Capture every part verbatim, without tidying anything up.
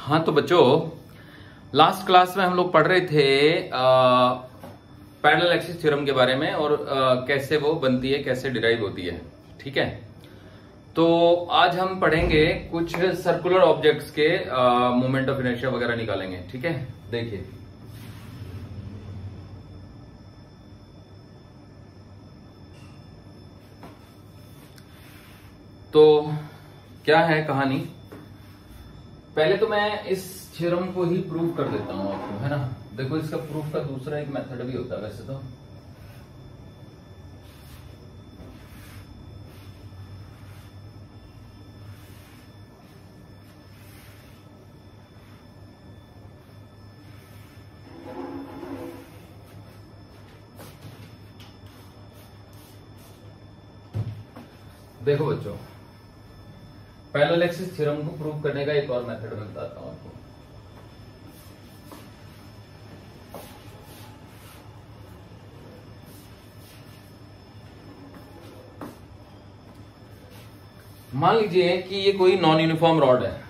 हाँ तो बच्चों, लास्ट क्लास में हम लोग पढ़ रहे थे पैरेलल एक्सिस थ्योरम के बारे में और आ, कैसे वो बनती है, कैसे डिराइव होती है। ठीक है, तो आज हम पढ़ेंगे कुछ सर्कुलर ऑब्जेक्ट्स के मोमेंट ऑफ इनर्शिया वगैरह निकालेंगे। ठीक है, देखिए तो क्या है कहानी। पहले तो मैं इस थ्योरम को ही प्रूव कर देता हूं आपको, है ना। देखो, इसका प्रूफ का दूसरा एक मेथड भी होता है वैसे तो। देखो बच्चों, पैरेलल एक्सिस थ्योरम को प्रूव करने का एक और मेथड मैं बताता हूं आपको। मान लीजिए कि ये कोई नॉन यूनिफॉर्म रॉड है।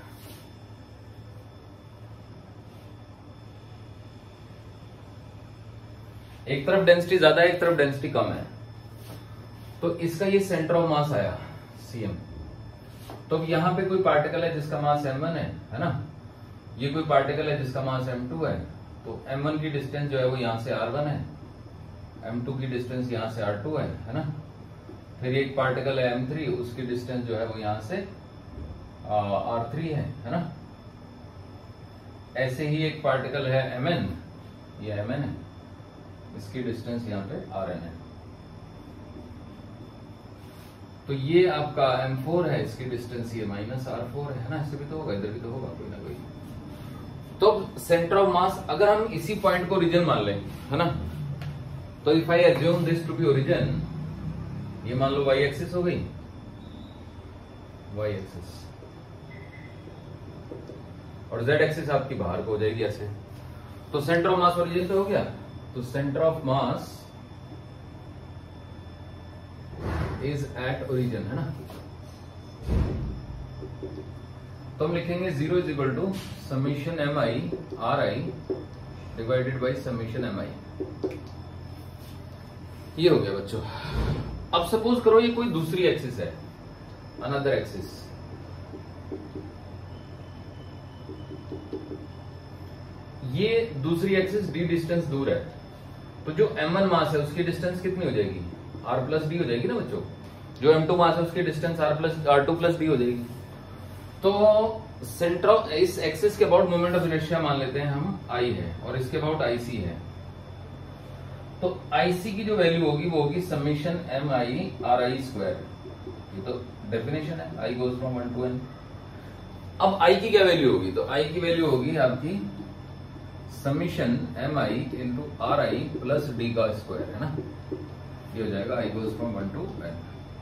एक तरफ डेंसिटी ज्यादा है, एक तरफ डेंसिटी कम है। तो इसका ये सेंटर ऑफ मास आया सीएम। तो अब यहां पे कोई पार्टिकल है जिसका मास एम वन है, है ना। ये कोई पार्टिकल है जिसका मास एम टू है। तो एम वन की डिस्टेंस जो है वो यहां से आर वन है, एम टू की डिस्टेंस यहां से आर टू है, है ना। फिर एक पार्टिकल है एम थ्री, उसकी डिस्टेंस जो है वो यहां से आर थ्री है, है ना। ऐसे ही एक पार्टिकल है एम एन, ये एम एन है, इसकी डिस्टेंस यहां पे आर एन है। तो ये आपका एम फोर है, इसकी डिस्टेंस ये माइनस आर फोर है ना। ऐसे भी तो होगा, इधर भी तो होगा कोई ना कोई। तो सेंटर ऑफ मास अगर हम इसी पॉइंट को ओरिजिन मान लें, है ना। तो if I assume this to be origin, ये मान लो वाई एक्सिस हो गई, वाई एक्सिस, और जेड एक्सिस आपकी बाहर को हो जाएगी ऐसे। तो सेंटर ऑफ मास ओरिजिन पे हो गया। तो centre of mass is at origin, है ना। तो हम लिखेंगे zero is equal to summation m i r i divided by summation m i. ये हो गया बच्चों। अब सपोज करो ये कोई दूसरी एक्सिस है, अनदर एक्सिस। ये दूसरी एक्सिस डी डिस्टेंस दूर है। तो जो एम वन मास है उसकी डिस्टेंस कितनी हो जाएगी, आर प्लस डी हो जाएगी ना बच्चों। जो एम टू मास है उसकी distance r plus r two plus d हो जाएगी। तो सेंटर ऑफ इस एक्सिस के अबाउट मोमेंट ऑफ इनर्शिया मान लेते हैं हम आई है, और इसके अबाउट आईसी है। तो आईसी की जो वैल्यू होगी वो होगी summation m i r i square. ये तो डेफिनेशन है, i goes from one to n. अब आई की क्या वैल्यू होगी, तो आई की वैल्यू होगी आपकी summation m i into r i plus d का स्क्वायर, है ना। ये हो जाएगा i goes from one to n.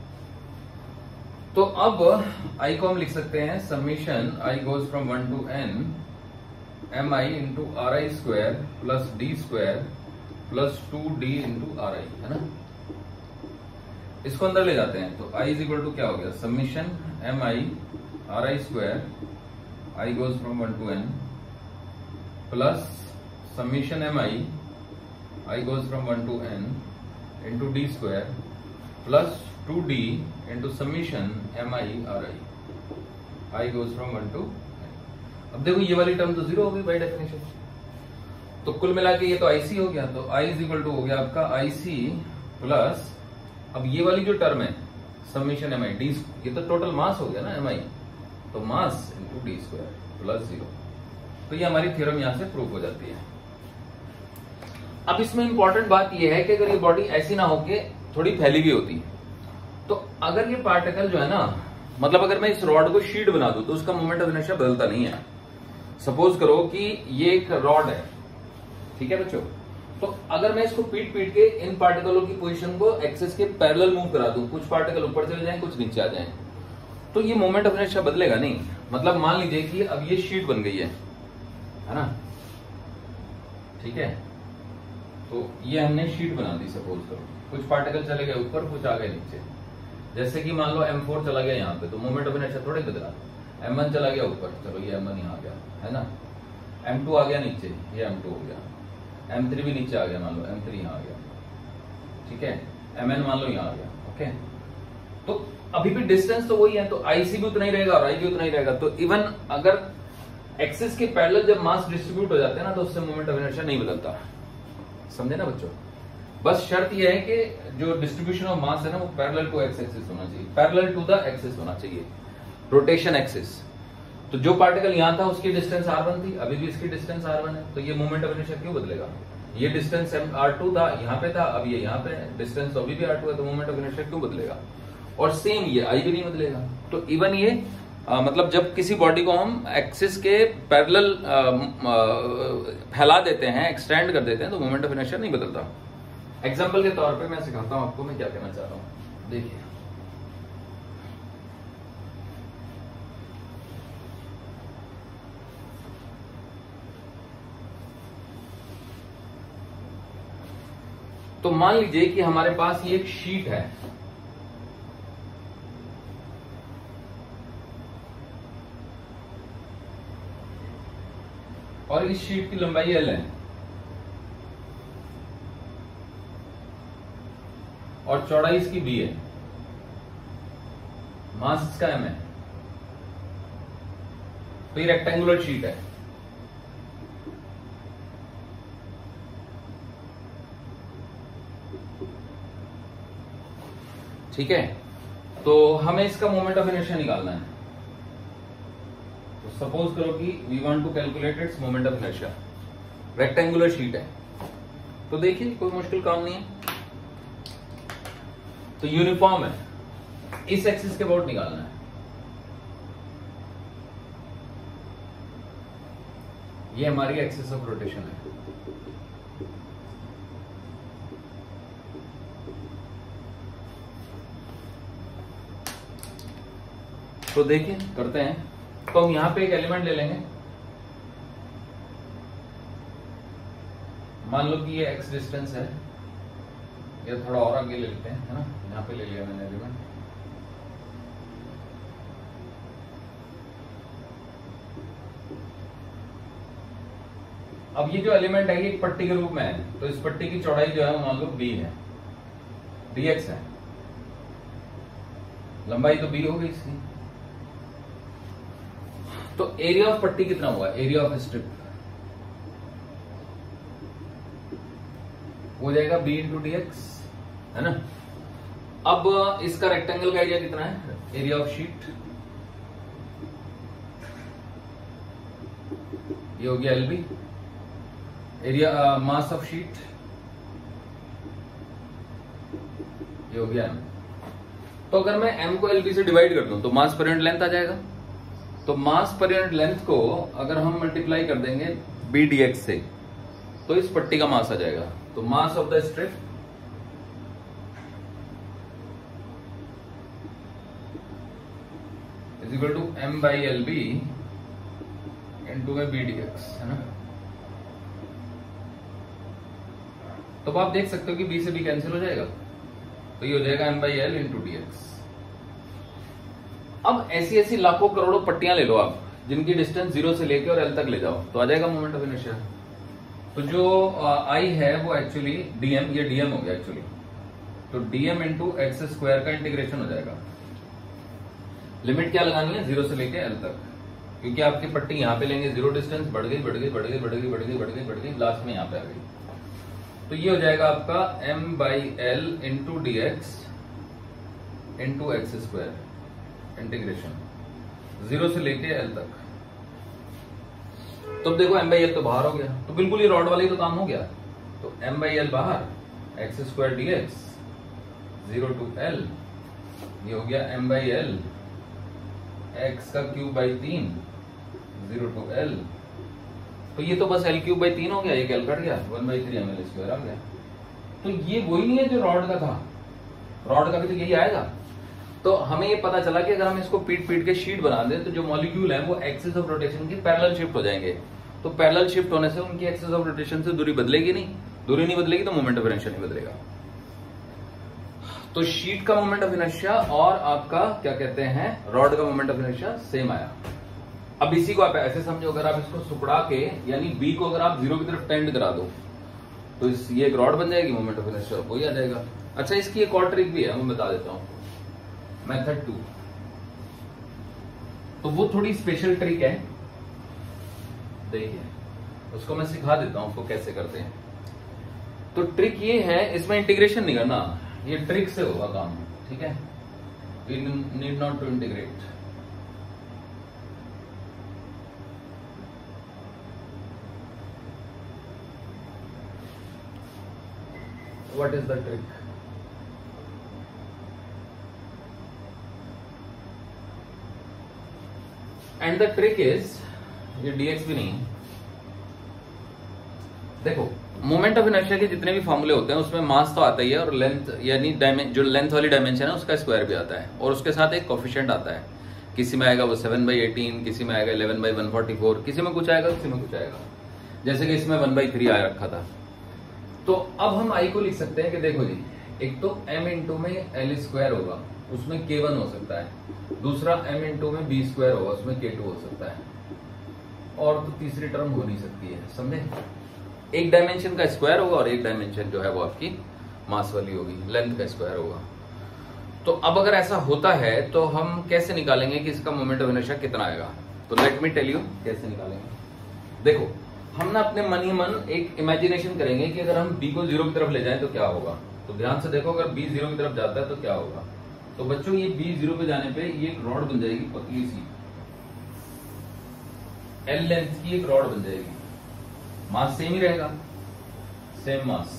तो अब आई को हम लिख सकते हैं summation i goes from one to n m i into r i square plus d square plus two d into r i, है ना। इसको अंदर ले जाते हैं। तो आई इज इक्वल टू क्या हो गया, summation m i r i square i goes from one to n plus summation m i i goes from one to n into d square plus two d into summation m i r i i goes from one to n. अब देखो ये वाली term तो zero हो गई by definition. तो कुल मिला के ये तो आईसी हो गया। तो आई इज इक्वल टू हो गया आपका आईसी प्लस, अब ये वाली जो टर्म है समीशन एम आई डी, ये तो टोटल मास हो गया ना एम आई, तो mass into d square plus zero. तो ये हमारी थ्योरम यहां से प्रूव हो जाती है। अब इसमें इंपॉर्टेंट बात यह है कि अगर ये बॉडी ऐसी ना होके थोड़ी फैली हुई होती, तो अगर ये पार्टिकल जो है ना, मतलब अगर मैं इस रॉड को शीट बना दूं तो उसका मोमेंट ऑफ इनर्शिया बदलता नहीं है। सपोज करो कि ये एक रॉड है, ठीक है बच्चों। तो अगर मैं इसको पीट पीट के इन पार्टिकलों की पोजीशन को एक्सिस के पैरेलल मूव करा दूं, कुछ पार्टिकल ऊपर चले जाएं, कुछ नीचे आ जाएं, तो ये मोमेंट ऑफ इनर्शिया बदलेगा नहीं। मतलब मान लीजिए कि अब ये शीट बन गई है, है ना, ठीक है। तो ये हमने शीट बना दी सपोज करो, कुछ पार्टिकल चले गए ऊपर, कुछ आ गए नीचे। जैसे कि मान लो एम फोर चला गया यहाँ पे, तो मोमेंट ऑफ इनर्शिया थोड़े बदला, एम वन चला गया ऊपर, चलो ये एम वन यहाँ आ गया, है ना। एम टू आ गया नीचे, ये एम टू हो गया। एम थ्री भी नीचे आ गया, मान लो एम थ्री यहाँ आ गया, ठीक है। एम एन मान लो यहाँ आ गया, ओके। तो अभी भी डिस्टेंस तो वही है, तो आई सी भी उतना ही रहेगा और आई भी उतना ही रहेगा। तो इवन अगर एक्सिस के पैरेलल जब मास डिस्ट्रीब्यूट हो जाते हैं ना, तो उससे मोमेंट ऑफ इनर्शिया नहीं बदलता, समझे ना बच्चों। बस शर्त यह है कि जो डिस्ट्रीब्यूशन ऑफ मास है ना, वो पैरेलल टू एक्स एक्सिस होना चाहिए, पैरेलल टू द एक्सिस होना चाहिए, रोटेशन एक्सिस। तो जो पार्टिकल यहां था उसकी डिस्टेंस आर वन थी, अभी भी इसकी डिस्टेंस आर वन है, तो ये मोमेंट ऑफ इनर्शिया क्यों बदलेगा। ये डिस्टेंस आर टू था, यहाँ पे था, अब ये यहाँ पे डिस्टेंस अभी भी आर टू है, तो मोमेंट ऑफ इनर्शिया क्यों बदलेगा। और सेम ये आई भी नहीं बदलेगा। तो इवन ये आ, मतलब जब किसी बॉडी को हम एक्सिस के पैरेलल फैला देते हैं, एक्सटेंड कर देते हैं, तो मोमेंट ऑफ इनर्शिया नहीं बदलता। एग्जाम्पल के तौर पे मैं सिखाता हूं आपको मैं क्या कहना चाह रहा हूं, देखिए। तो मान लीजिए कि हमारे पास ये एक शीट है, और इस शीट की लंबाई एल है और चौड़ाई इसकी बी है, मास इसका एम है। तो ये रेक्टेंगुलर शीट है, ठीक है। तो हमें इसका मोमेंट ऑफ इनर्शिया निकालना है। तो सपोज करो कि we want to calculate its moment of inertia, rectangular sheet है। तो देखिए कोई मुश्किल काम नहीं है, तो यूनिफॉर्म है, इस एक्सिस के अबाउट निकालना है। ये हमारी एक्सिस ऑफ रोटेशन है। तो देखिए करते हैं। तो हम यहां पे एक एलिमेंट ले लेंगे, मान लो कि ये एक्स डिस्टेंस है, ये थोड़ा और आगे ले लेते हैं, है ना। यहां पे ले लिया मैंने एलिमेंट। अब ये जो एलिमेंट है ये एक पट्टी के रूप में है, तो इस पट्टी की चौड़ाई जो है वो मान लो बी है, डीएक्स है, लंबाई तो बी हो गई इसकी। तो एरिया ऑफ पट्टी कितना हुआ, एरिया ऑफ स्ट्रिप हो जाएगा बी इंटू डी एक्स, है ना। अब इसका रेक्टेंगल का एरिया कितना है, एरिया ऑफ शीट, ये हो गया l b, area mass of sheet, ये हो गया एम। तो अगर मैं एम को एल बी से डिवाइड कर दूं तो मास पर यूनिट लेंथ आ जाएगा। तो मास पर यूनिट लेंथ को अगर हम मल्टीप्लाई कर देंगे बी डी एक्स से, तो इस पट्टी का मास आ जाएगा। तो mass of the strip is equal to M by L B into में बी डी एक्स, है ना। तो आप देख सकते हो कि बी से बी कैंसिल हो जाएगा, तो ये हो जाएगा M by L into D x. अब ऐसी ऐसी लाखों करोड़ों पट्टियां ले लो आप, जिनकी डिस्टेंस जीरो से लेके और एल तक ले जाओ, तो आ जाएगा मोमेंट ऑफ इनर्शिया। तो जो आई है वो एक्चुअली डीएम, ये डीएम हो गया एक्चुअली, तो डीएम इंटू एक्स स्क्वायर का इंटीग्रेशन हो जाएगा। लिमिट क्या लगानी है, जीरो से लेके एल तक, क्योंकि आपकी पट्टी यहां पे लेंगे, जीरो डिस्टेंस बढ़ गई बढ़ गई बढ़ गई बढ़ गई बढ़ गई बढ़ गई बढ़ गई लास्ट में यहां पे आ गई। तो ये हो जाएगा आपका M by L into D X into X square integration, zero से लेके एल तक। तो देखो एम बाई एल तो बाहर हो गया, तो बिल्कुल ये रॉड वाला ही तो काम हो गया। तो एम बाई एल बाहर, X square D X, zero to L, ये हो गया एम बाई एल एक्स का क्यूब बाई तीन, जीरो टू एल। तो ये तो बस एल क्यूब बाई तीन हो गया, एक एल कट गया, one by three M L square आ गया। तो ये वही नहीं है जो रॉड का था, रॉड का भी तो यही आएगा। तो हमें ये पता चला कि अगर हम इसको पीट पीट के शीट बना दें तो जो मॉलिक्यूल है वो एक्सिस ऑफ रोटेशन की पैरेलल शिफ्ट हो जाएंगे। तो पैरेलल शिफ्ट होने से उनकी एक्सिस ऑफ रोटेशन से दूरी बदलेगी नहीं, दूरी नहीं बदलेगी तो मोमेंट ऑफ इनर्शिया नहीं बदलेगा। तो शीट का मोमेंट ऑफ इनर्शिया और आपका क्या कहते हैं रॉड का मोमेंट ऑफ इनर्शिया सेम आया। अब इसी को आप ऐसे समझो, अगर आप इसको सुकड़ा के यानी बी को अगर आप जीरो की तरफ टेंड करा दो तो इस ये एक रॉड बन जाएगी, मोमेंट ऑफ इनर्शिया वही आ जाएगा। अच्छा, इसकी एक और ट्रिक भी है, मैं बता देता हूं। मेथड टू, तो वो थोड़ी स्पेशल ट्रिक है, देखिए उसको मैं सिखा देता हूं उसको कैसे करते हैं। तो ट्रिक ये है, इसमें इंटीग्रेशन नहीं करना, ये ट्रिक से होगा काम, ठीक है। You need not to integrate. What is the trick? And the trick is, ये डीएक्स भी नहीं, देखो मोमेंट ऑफ इनर्शिया के जितने भी फॉर्मूले होते हैं उसमें मास तो आता ही है और लेंथ यानी जो लेंथ वाली डायमेंशन है उसका स्क्वायर भी आता है और उसके साथ एक कोफिशिएंट आता है। किसी में आएगा वो सेवन बाई एटीन, किसी में आएगा eleven by one forty four, किसी में कुछ आएगा किसी में कुछ आएगा, जैसे कि इसमें वन बाई थ्री आ रखा था। तो अब हम आई को लिख सकते हैं कि देखो जी, एक तो m इंटू में एल स्क्वायर होगा उसमें के वन हो सकता है, दूसरा m इंटू में बी स्क्वायर होगा उसमें के टू हो सकता है, और तो तीसरी टर्म हो नहीं सकती है, समझे। एक डायमेंशन का स्क्वायर होगा और एक डायमेंशन जो है वो आपकी मास वाली होगी, लेंथ का स्क्वायर होगा। तो अब अगर ऐसा होता है तो हम कैसे निकालेंगे कि इसका मोमेंट ऑफ इनर्शिया कितना आएगा? तो लेट मी टेल यू कैसे निकालेंगे। देखो हम ना अपने मन ही मन एक इमेजिनेशन करेंगे कि अगर हम बी को जीरो की तरफ ले जाएं तो क्या होगा। तो ध्यान से देखो, अगर बी जीरो की तरफ जाता है तो क्या होगा। तो बच्चों ये बी जीरो पे जाने पे ये एक रॉड बन जाएगी पतली सी, एल लेंथ की एक रॉड बन जाएगी, मास सेम ही रहेगा, same mass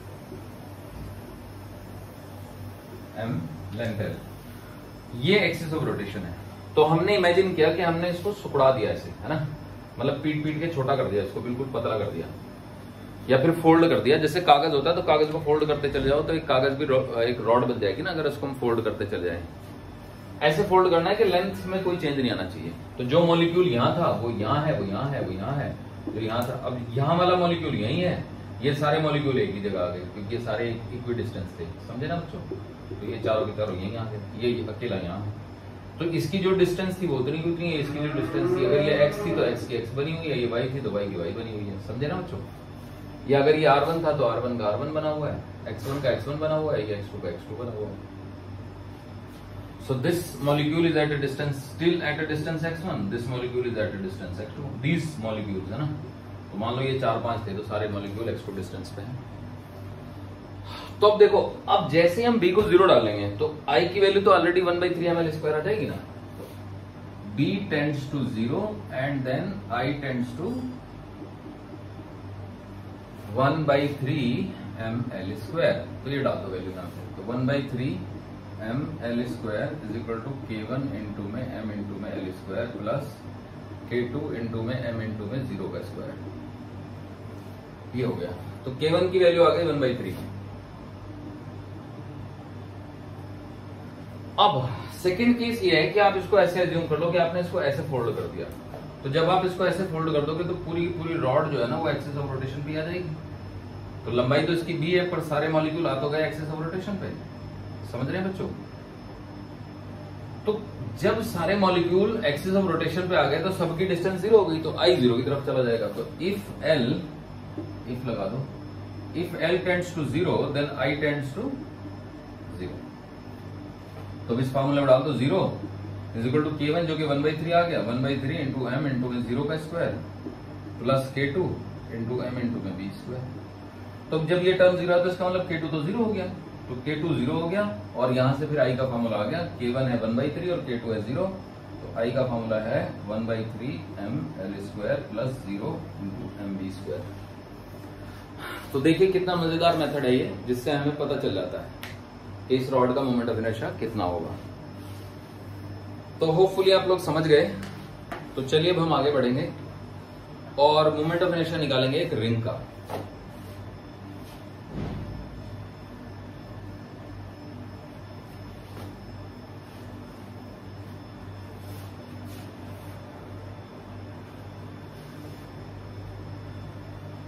M length L, ये एक्सिस ऑफ रोटेशन है। तो हमने इमेजिन किया कि हमने इसको सुकड़ा दिया ऐसे, है ना, मतलब पीट पीट के छोटा कर दिया, इसको बिल्कुल पतला कर दिया या फिर फोल्ड कर दिया। जैसे कागज होता है तो कागज को फोल्ड करते चले जाओ तो एक कागज भी एक रॉड बन जाएगी ना, अगर उसको हम फोल्ड करते चले जाएं। ऐसे फोल्ड करना है कि लेंथ में कोई चेंज नहीं आना चाहिए। तो जो मॉलिक्यूल यहां था वो यहां है, वो यहां है, वो यहां है, जो यहां था, अब यहां वाला मॉलिक्यूल यही है, ये सारे मॉलिक्यूल एक ही जगह आ गए क्योंकि ये सारे इक्वी डिस्टेंस थे, समझे ना बच्चों। तो ये चारों की चारों यही आ गए, ये अकेला यहाँ है। तो इसकी जो डिस्टेंस थी वो उतनी की उतनी है, इसकी जो डिस्टेंस थी, अगर ये x थी तो x की x बनी हुई है, ये y थी तो y की y बनी हुई है, समझे ना बच्चों। या अगर ये आर वन था तो आर वन का आर वन बना हुआ है, एक्स वन का एक्स वन बना हुआ है, ये एक्स टू का एक्स टू बना हुआ है। So this molecule is at a distance still at a distance X one, this molecule is at a distance X two, these molecules, है ना। तो मान लो ये चार पांच थे तो सारे मॉलिक्यूल एक्स टू डिस्टेंस पे हैं। तो अब देखो, अब जैसे हम b को जीरो डालेंगे तो i की वैल्यू तो already one by three M L square आ जाएगी ना। तो b tends to zero and then i tends to one by three M L square. तो ये डाल दो वैल्यू यहाँ पे, तो one by three M L square is equal to K one into में m इंटू में L square plus K two into में m इंटू में जीरो का स्क्वायर, ये हो गया। तो के वन की वैल्यू आ गई वन बाई थ्री। अब सेकंड केस ये है कि आप इसको ऐसे एज्यूम कर लो कि आपने इसको ऐसे फोल्ड कर दिया। तो जब आप इसको ऐसे फोल्ड कर दोगे तो पूरी पूरी रॉड जो है ना वो एक्सिस ऑफ रोटेशन पे आ जाएगी। तो लंबाई तो इसकी बी है पर सारे मॉलिक्यूल आ तो गए एक्सिस ऑफ रोटेशन पे, समझ रहे हैं बच्चों। तो जब सारे मॉलिक्यूल एक्सिस ऑफ रोटेशन पे आ गए तो सबकी डिस्टेंस जीरो हो गई, तो आई जीरो की तरफ चला जाएगा। तो इफ एल, इफ लगा दो, if L tends to zero then I tends to zero. तो इस फार्मूला में डाल दो, zero is equal to K one जो कि वन बाई थ्री आ गया, one by three into M into में जीरो का square plus K two into M into में बी स्क्वायर। तो जब ये टर्म जीरो है तो इसका मतलब के टू तो जीरो हो गया, तो के टू जीरो हो गया और यहां से फिर आई का फॉर्मूला आ गया, के वन है वन बाई थ्री और के टू है जीरो, तो आई का फॉर्मूला है one by three M L square plus zero into M B square. तो देखिए कितना मजेदार मेथड है ये, जिससे हमें पता चल जाता है कि इस रॉड का मोमेंट ऑफ इनर्शिया कितना होगा। तो होपफुली आप लोग समझ गए। तो चलिए अब हम आगे बढ़ेंगे और मोमेंट ऑफ इनर्शिया निकालेंगे एक रिंग का।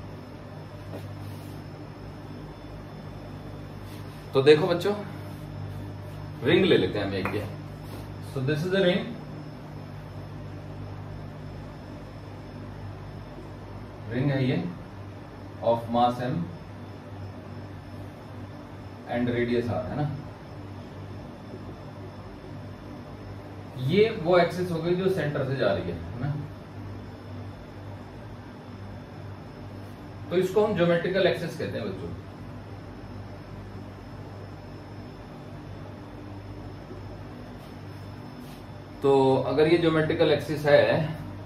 तो देखो बच्चों, रिंग ले लेते हैं हम एक ये। So this is a ring, ring है ये of mass M and radius R, है ना। ये वो एक्सिस हो गई जो सेंटर से जा रही है ना। तो इसको हम ज्योमेट्रिकल एक्सिस कहते हैं बच्चों। तो अगर ये ज्योमेट्रिकल एक्सिस है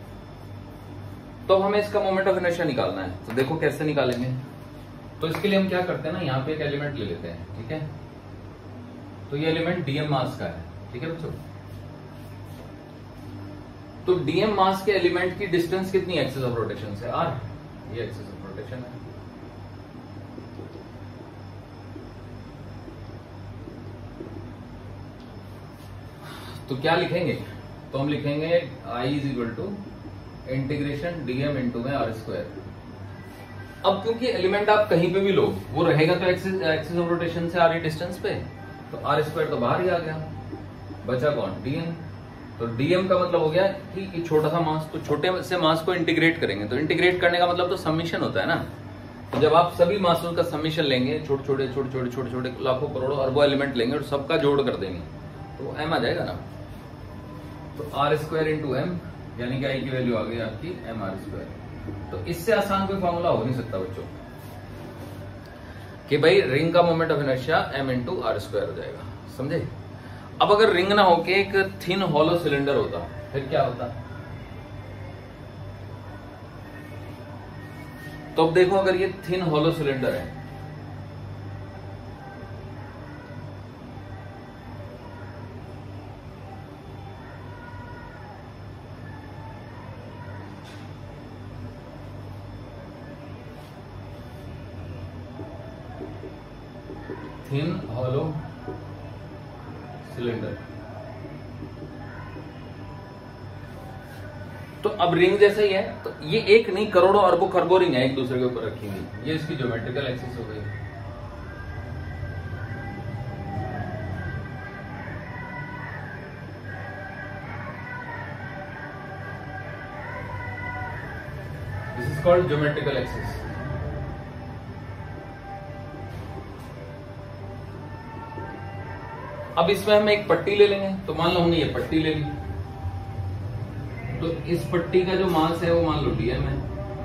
तो हमें इसका मोमेंट ऑफ इनर्शिया निकालना है। तो देखो कैसे निकालेंगे। तो इसके लिए हम क्या करते हैं ना, यहां पे एक एलिमेंट ले लेते हैं, ठीक है। तो ये एलिमेंट डीएम मास का है, ठीक है बच्चों। तो डीएम मास के एलिमेंट की डिस्टेंस कितनी एक्सिस ऑफ रोटेशन से, आर, ये एक्सिस ऑफ रोटेशन है। तो क्या लिखेंगे, तो हम लिखेंगे I is equal to integration DM into में आर स्क्वायर। अब क्योंकि एलिमेंट आप कहीं पे भी लो वो रहेगा तो एक्सिस एक्सिस ऑफ रोटेशन से आर डिस्टेंस पे, तो आर स्क्वायर तो बाहर ही आ गया, बचा कौन, डीएम। तो डीएम का मतलब हो गया कि छोटा सा मास, तो छोटे से मास को इंटीग्रेट करेंगे। तो इंटीग्रेट करने का मतलब तो समीशन होता है ना। तो जब आप सभी मासों का समीशन लेंगे, छोटे छोटे छोटे छोटे छोटे छोटे लाखों करोड़ों अरबों एलिमेंट लेंगे और सबका जोड़ कर देंगे तो एम आ जाएगा ना। तो आर स्क्वायर इंटू एम, यानी कि आई की वैल्यू आ गई आपकी एम आर स्क्वायर। तो इससे आसान कोई फॉर्मूला हो नहीं सकता बच्चों कि भाई रिंग का moment of inertia M into are square हो जाएगा, समझे। अब अगर रिंग ना होके एक थिन हॉलो सिलेंडर होता फिर क्या होता। तो अब देखो अगर ये थिन हॉलो सिलेंडर है थिन हॉलो सिलेंडर, तो अब रिंग जैसा ही है। तो ये एक नहीं करोड़ों अरबों खरबों रिंग है एक दूसरे के ऊपर रखी हुई, ये इसकी ज्योमेट्रिकल एक्सिस हो गई। This is called geometrical axis. अब इसमें हम एक पट्टी ले लेंगे। तो मान लो हमने ये पट्टी ले ली, तो इस पट्टी का जो मास है वो मान लो डीएम है।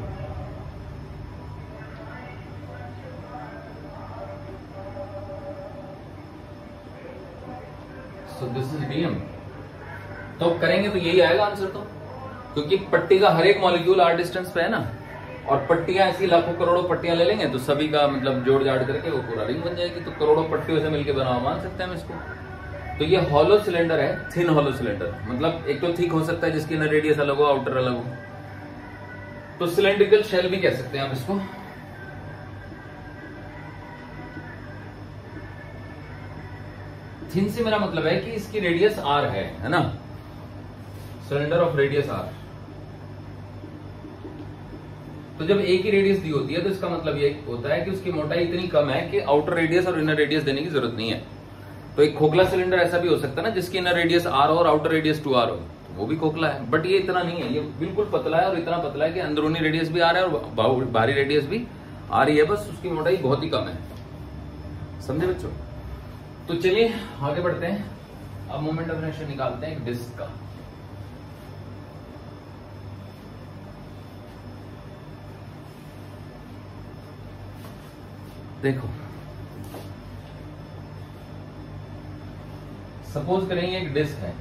So this is DM. तो करेंगे तो यही आएगा आंसर, तो क्योंकि पट्टी का हर एक मॉलिक्यूल आर डिस्टेंस पे है ना, और पट्टियां ऐसी लाखों करोड़ों पट्टियां ले लेंगे तो सभी का मतलब जोड़ जाड़ करके वो पूरा रिंग बन जाएगी। तो करोड़ों पट्टियों से मिलकर बना मान सकते हैं हम इसको। तो ये हॉलो सिलेंडर है, थिन हॉलो सिलेंडर, मतलब एक तो थिक हो सकता है जिसकी इनर रेडियस अलग हो, आउटर अलग हो। तो सिलेंड्रिकल शेल भी कह सकते हैं आप इसको। थिन से मेरा मतलब है कि इसकी रेडियस आर है, है ना, सिलेंडर ऑफ रेडियस आर। तो जब एक ही रेडियस दी होती है तो इसका मतलब ये होता है कि उसकी मोटाई इतनी कम है कि आउटर रेडियस और इनर रेडियस देने की जरूरत नहीं है। तो एक खोखला सिलेंडर ऐसा भी हो सकता है ना जिसकी इनर रेडियस आर हो और आउटर रेडियस टू आर हो, तो वो भी खोखला है। बट ये इतना नहीं है, ये बिल्कुल पतला है और इतना पतला है कि अंदरूनी रेडियस भी आर है और बाहरी रेडियस भी आ रही है, बस उसकी मोटाई बहुत ही कम है। समझे बच्चों। तो चलिए आगे बढ़ते हैं। अब मोमेंट ऑफ इनर्शिया निकालते हैं डिस्क का। देखो सपोज करेंगे एक डिस्क है,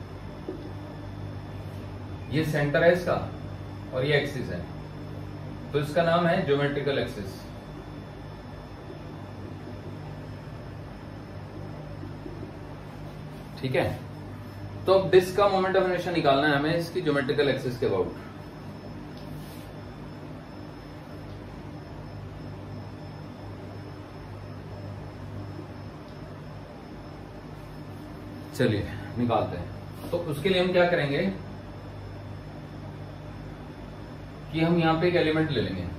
ये सेंटर है इसका और ये एक्सिस है, तो इसका नाम है ज्योमेट्रिकल एक्सिस। ठीक है। तो अब डिस्क का मोमेंट ऑफ इनर्शिया निकालना है हमें इसकी ज्योमेट्रिकल एक्सिस के अबाउट। चलिए निकालते हैं। तो उसके लिए हम क्या करेंगे कि हम यहां पे एक एलिमेंट ले लेंगे,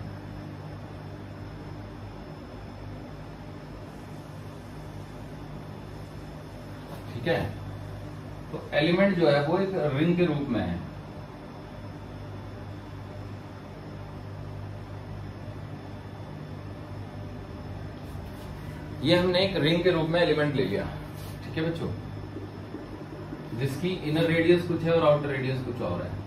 ठीक है। तो एलिमेंट जो है वो एक रिंग के रूप में है। ये हमने एक रिंग के रूप में एलिमेंट ले लिया, ठीक है बच्चों, जिसकी इनर रेडियस कुछ है और आउटर रेडियस कुछ और है।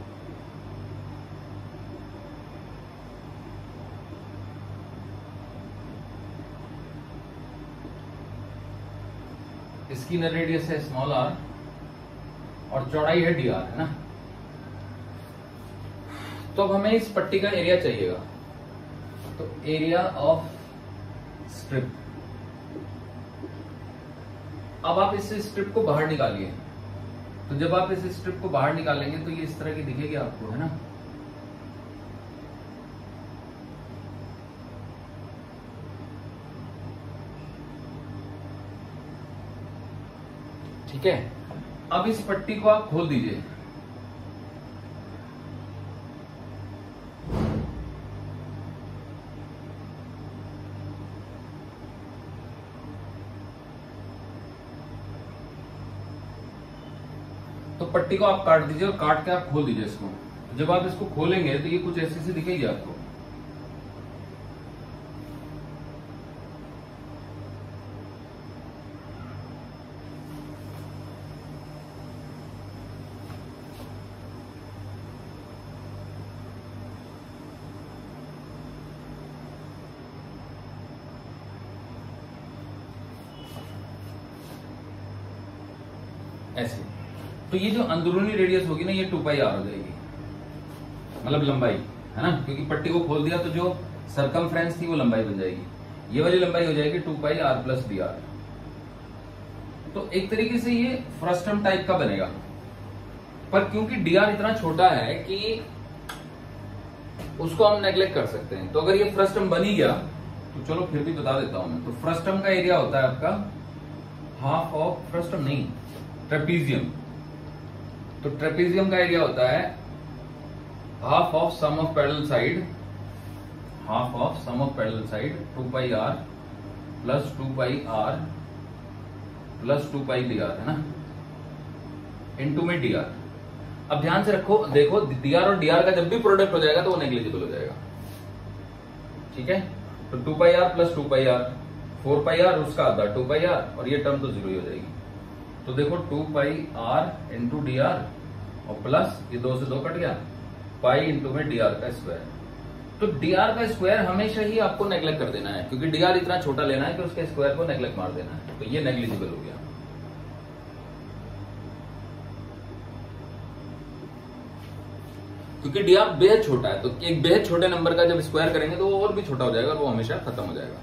इसकी इनर रेडियस है स्मॉल आर और चौड़ाई है डी आर, है ना। तो अब हमें इस पट्टी का एरिया चाहिएगा। तो एरिया ऑफ स्ट्रिप, अब आप इस स्ट्रिप को बाहर निकालिए। तो जब आप इस स्ट्रिप को बाहर निकालेंगे तो ये इस तरह की दिखेगी आपको, है ना। ठीक है। अब इस पट्टी को आप खोल दीजिए। तो पट्टी को आप काट दीजिए और काट के आप खोल दीजिए इसको। जब आप इसको खोलेंगे तो ये कुछ ऐसे से दिखेगी आपको। ऐसे। तो ये जो अंदरूनी रेडियस होगी ना, ये टू पाई आर हो जाएगी, मतलब लंबाई, है ना। क्योंकि पट्टी को खोल दिया तो जो सरकमफ्रेंस थी वो लंबाई बन जाएगी। ये वाली लंबाई हो जाएगी two pi R plus D R. तो एक तरीके से ये फ्रस्टम टाइप का बनेगा, पर क्योंकि डी आर इतना छोटा है कि उसको हम नेग्लेक्ट कर सकते हैं। तो अगर ये फ्रस्टम बन ही गया तो चलो फिर भी बता देता हूं मैं। तो फ्रस्टम का एरिया होता है आपका हाफ ऑफ, फ्रस्टम नहीं, ट्रेपीजियम। तो ट्रेपीजियम का एरिया होता है half of sum of parallel side, half of sum of parallel side two pi R plus two pi R plus two pi D are, है ना, इनटू में D R. अब ध्यान से रखो, देखो डी आर और डी आर का जब भी प्रोडक्ट हो जाएगा तो वो नेग्लिजिबल हो जाएगा, ठीक है। तो two pi R plus two pi R, four pi R उसका आधा टू पाई आर, और ये टर्म तो जीरो ही हो जाएगी। तो देखो two pi are into D R और प्लस ये दो से दो कट गया, पाई इंटू में डी आर का स्क्वायर। तो डी आर का स्क्वायर हमेशा ही आपको नेग्लेक्ट कर देना है, क्योंकि डी आर इतना छोटा लेना है कि उसके स्क्वायर को नेग्लेक्ट मार देना है। तो ये नेग्लिजिबल हो गया। क्योंकि डी आर बेहद छोटा है, तो एक बेहद छोटे नंबर का जब स्क्वायर करेंगे तो वो और भी छोटा हो जाएगा और वो हमेशा खत्म हो जाएगा।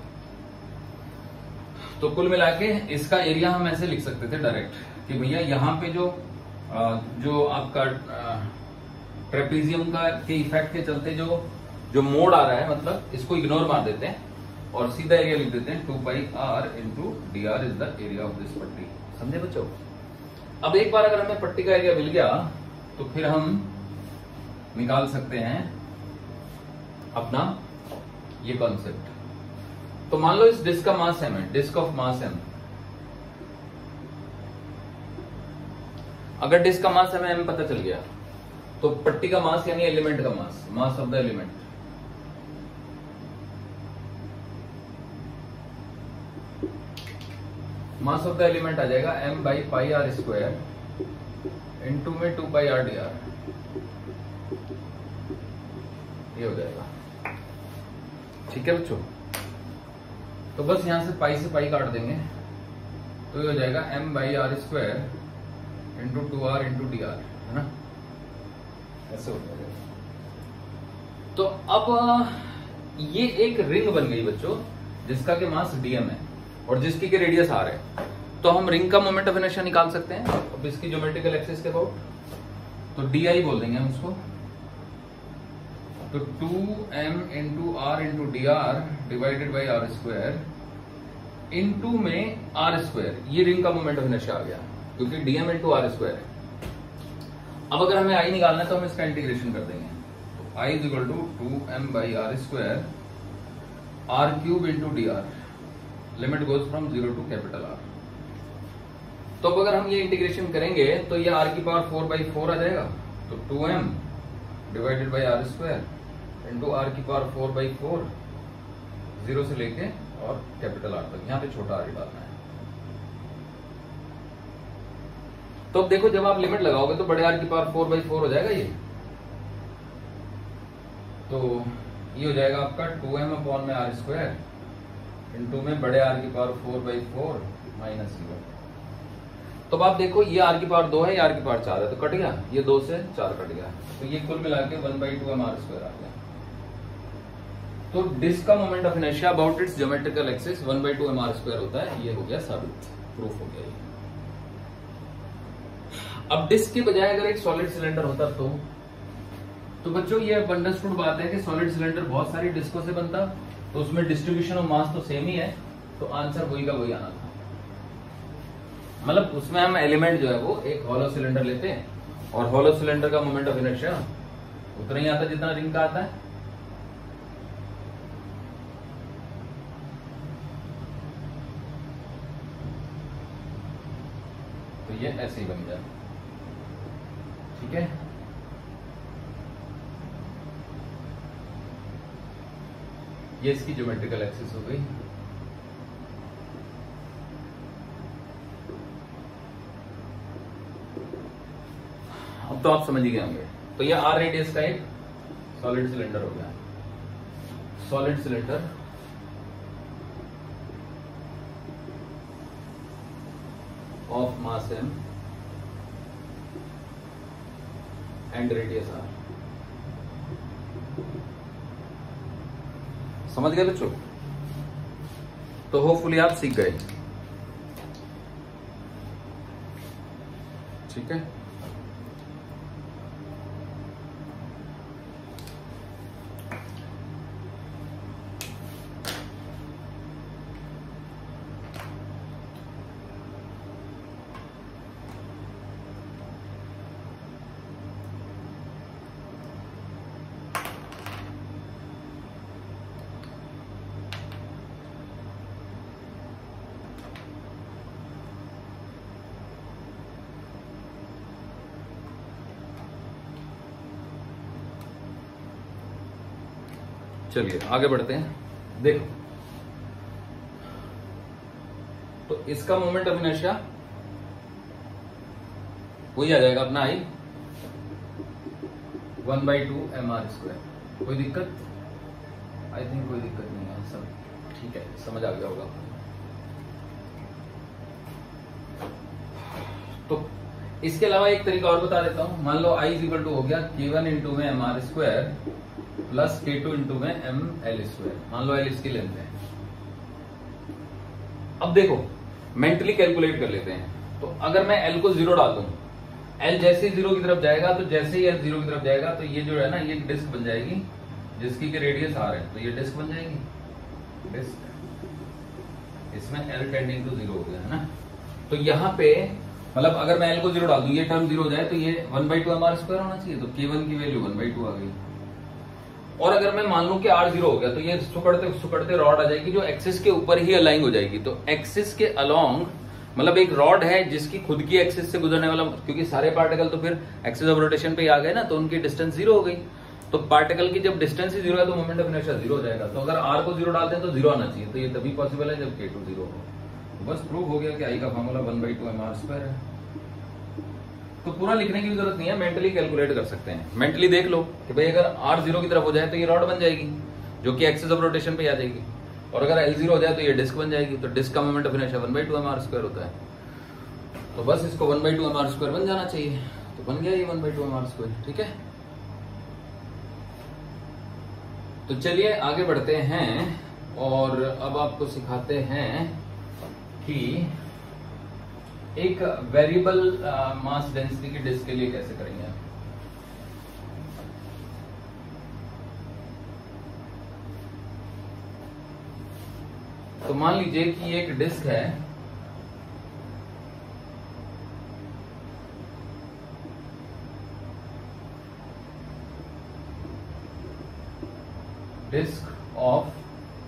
तो कुल मिला के इसका एरिया हम ऐसे लिख सकते थे डायरेक्ट कि भैया यहाँ पे जो जो आपका ट्रेपीजियम का के इफेक्ट के चलते जो जो मोड आ रहा है, मतलब इसको इग्नोर मार देते हैं और सीधा एरिया लिख देते हैं two pi are into D R is the area of this पट्टी। समझे बच्चों? अब एक बार अगर हमें पट्टी का एरिया मिल गया तो फिर हम निकाल सकते हैं अपना ये कॉन्सेप्ट। तो मान लो इस डिस्क का मास एम है, डिस्क ऑफ मास एम। अगर डिस्क का मास हमें एम पता चल गया तो पट्टी का मास यानी एलिमेंट का mass, mass of the element, mass of the element आ जाएगा M by pi are square into में two pi R D R, ये हो जाएगा। ठीक है बच्चों? तो बस यहां से पाई से पाई काट देंगे तो ये हो जाएगा M by are square into two R into D R, है ना, ऐसे हो जाएगा। तो अब ये एक रिंग बन गई बच्चों, जिसका के मास डीएम है और जिसकी के रेडियस आर है। तो हम रिंग का मोमेंट ऑफ इनर्शिया निकाल सकते हैं अब इसकी ज्योमेट्रिकल एक्सिस के अबाउट। तो डी आई बोल देंगे हम उसको। तो two M into R into D R divided by are square into में आर स्क्वायर, ये रिंग का मोमेंट ऑफ इनर्शिया आ गया क्योंकि डीएम इंटू आर स्क्वायर है। अब अगर हमें आई निकालना है तो हम इसका इंटीग्रेशन कर देंगे। तो I is equal to two M by are square are cube into D R, limit goes from zero to capital are. तो अब अगर हम ये इंटीग्रेशन करेंगे तो ये आर की पावर फोर बाई फोर आ जाएगा, तो two M divided by are square into are की power four by four, zero से लेके और कैपिटल आर तक, यहाँ पे छोटा आर ही डालना है। तो अब देखो जब आप लिमिट लगाओगे तो बड़े आर की पावर फोर बाई फोर हो जाएगा ये, तो ये हो जाएगा आपका टू एम अपॉन में आर स्क्वायर इंटू में बड़े आर की power four by four minus zero. तो अब आप देखो ये आर की पावर दो है, ये आर की पावर चार है, तो कट गया, ये दो से चार कट गया, तो ये कुल मिला के one by two M are square आ गया। तो डिस्क का moment of inertia about its geometrical axis one by two M are square होता है। ये हो गया साबित, प्रूफ हो गया ये। अब डिस्क के बजाय अगर एक सॉलिड सिलेंडर होता तो तो बच्चों ये अंडरस्टूड बात है कि सॉलिड सिलेंडर बहुत सारी डिस्कों से बनता, तो उसमें डिस्ट्रीब्यूशन ऑफ मास तो सेम ही है, तो आंसर वही का वही आना था। मतलब उसमें हम एलिमेंट जो है वो एक हॉलो सिलेंडर लेते हैं और हॉलो सिलेंडर का मोमेंट ऑफ इनर्शिया उतना ही आता जितना रिंग का आता है। तो ये ऐसे ही बन जाए, ठीक है। ये इसकी ज्योमेट्रिकल एक्सिस हो गई। अब तो आप समझ ही गए होंगे। तो ये आर रेडियस का एक सॉलिड सिलेंडर हो गया, solid cylinder of mass M and radius R. समझ गए बच्चों? तो होपफुली आप सीख गए, ठीक है। चलिए आगे बढ़ते हैं। देखो तो इसका मोमेंट ऑफ इनर्शिया वही आ जाएगा अपना I one by two M are square. कोई दिक्कत? आई थिंक कोई दिक्कत नहीं है, सब ठीक है, समझ आ गया होगा। तो इसके अलावा एक तरीका और बता देता हूं। मान लो आई इज इक्वल टू हो गया के वन इंटू में M are square plus K two into में एम एल स्क्वायर। मान लो एल इसकी लेंथ है। अब देखो मेंटली कैलकुलेट कर लेते हैं। तो अगर मैं एल को जीरो डाल दूं, एल जैसे ही जीरो की तरफ जाएगा, तो जैसे ही एल जीरो की तरफ जाएगा तो ये जो है ना ये डिस्क बन जाएगी जिसकी के रेडियस आर है, तो ये डिस्क बन जाएगी डिस्क। इसमें एल टेंडिंग टू जीरो हो गया है ना। तो यहाँ पे मतलब अगर मैं एल को जीरो डाल दूं, ये टर्म जीरो हो जाए तो ये one by two M are square होना चाहिए, तो के वन की वैल्यू वन बाई टू आ गई। और अगर मैं मान लूं कि आर जीरो हो गया तो ये सुकड़ते सुकड़ते रॉड आ जाएगी जो एक्सिस के ऊपर ही अलाइन हो जाएगी। तो एक्सिस के अलोंग मतलब एक रॉड है जिसकी खुद की एक्सिस से गुजरने वाला, क्योंकि सारे पार्टिकल तो फिर एक्सिस ऑफ रोटेशन पे ही आ गए ना, तो उनकी डिस्टेंस जीरो हो गई। तो पार्टिकल की जब डिस्टेंस ही जीरो है तो मोमेंट ऑफ इनर्शिया जीरो हो जाएगा। तो अगर आर को जीरो डालते हैं तो जीरो आना चाहिए, तो ये तभी पॉसिबल है जब के टू जीरो हो। तो बस प्रूव हो गया कि आई का formula one by two M are square है। तो पूरा लिखने की भी जरूरत नहीं है, मेंटली कैलकुलेट कर सकते हैं। मेंटली देख लो कि भाई अगर आर जीरो की तरफ हो जाए तो ये रॉड बन जाएगी जो कि एक्सिस ऑफ रोटेशन पे आ जाएगी, और अगर एल जीरो हो जाए तो ये डिस्क बन जाएगी। तो डिस्क का moment of inertia one by two M are square होता है। तो बस इसको one by two M are square बन जाना चाहिए, तो बन गया ये one by two M are square, ठीक है। तो चलिए आगे बढ़ते हैं और अब आपको सिखाते हैं कि एक वेरिएबल मास डेंसिटी की डिस्क के लिए कैसे करेंगे। तो मान लीजिए कि एक डिस्क है, डिस्क ऑफ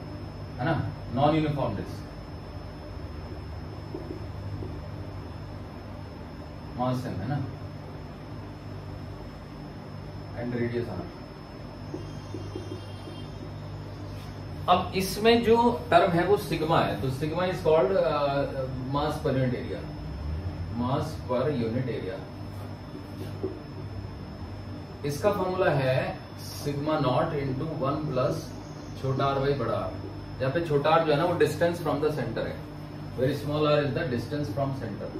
है ना non uniform disc. Mass M है ना, एंड रेडियस आर। अब इसमें जो टर्म है वो सिग्मा है, तो सिग्मा इज कॉल्ड मास पर यूनिट एरिया, मास पर यूनिट एरिया। इसका फॉर्मूला है sigma not into one plus छोटा आर बाई बड़ा आर, जहां पे छोटा आर जो है ना वो डिस्टेंस फ्रॉम द सेंटर है, very small R is the distance from centre.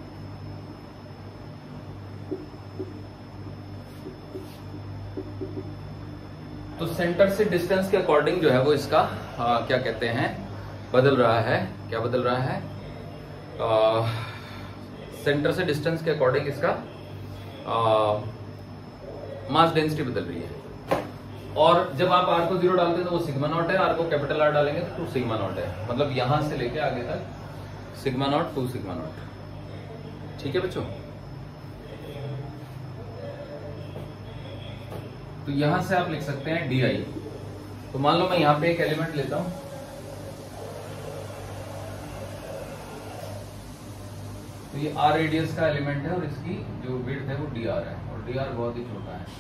तो सेंटर से डिस्टेंस के अकॉर्डिंग जो है वो इसका आ, क्या कहते हैं बदल रहा है, क्या बदल रहा है, आ, सेंटर से डिस्टेंस के अकॉर्डिंग इसका आ, मास डेंसिटी बदल रही है। और जब आप आर को जीरो डालते हैं तो वो सिग्मा नॉट है, आर को कैपिटल आर डालेंगे तो टू सिग्मा नॉट है, मतलब यहां से लेके आगे तक sigma naught two sigma naught. ठीक है बच्चों, तो यहां से आप लिख सकते हैं डी आई। तो मान लो मैं यहां पे एक एलिमेंट लेता हूं, तो ये आर रेडियस का एलिमेंट है और इसकी जो विड्थ है वो डी आर है, और डी आर बहुत ही छोटा है।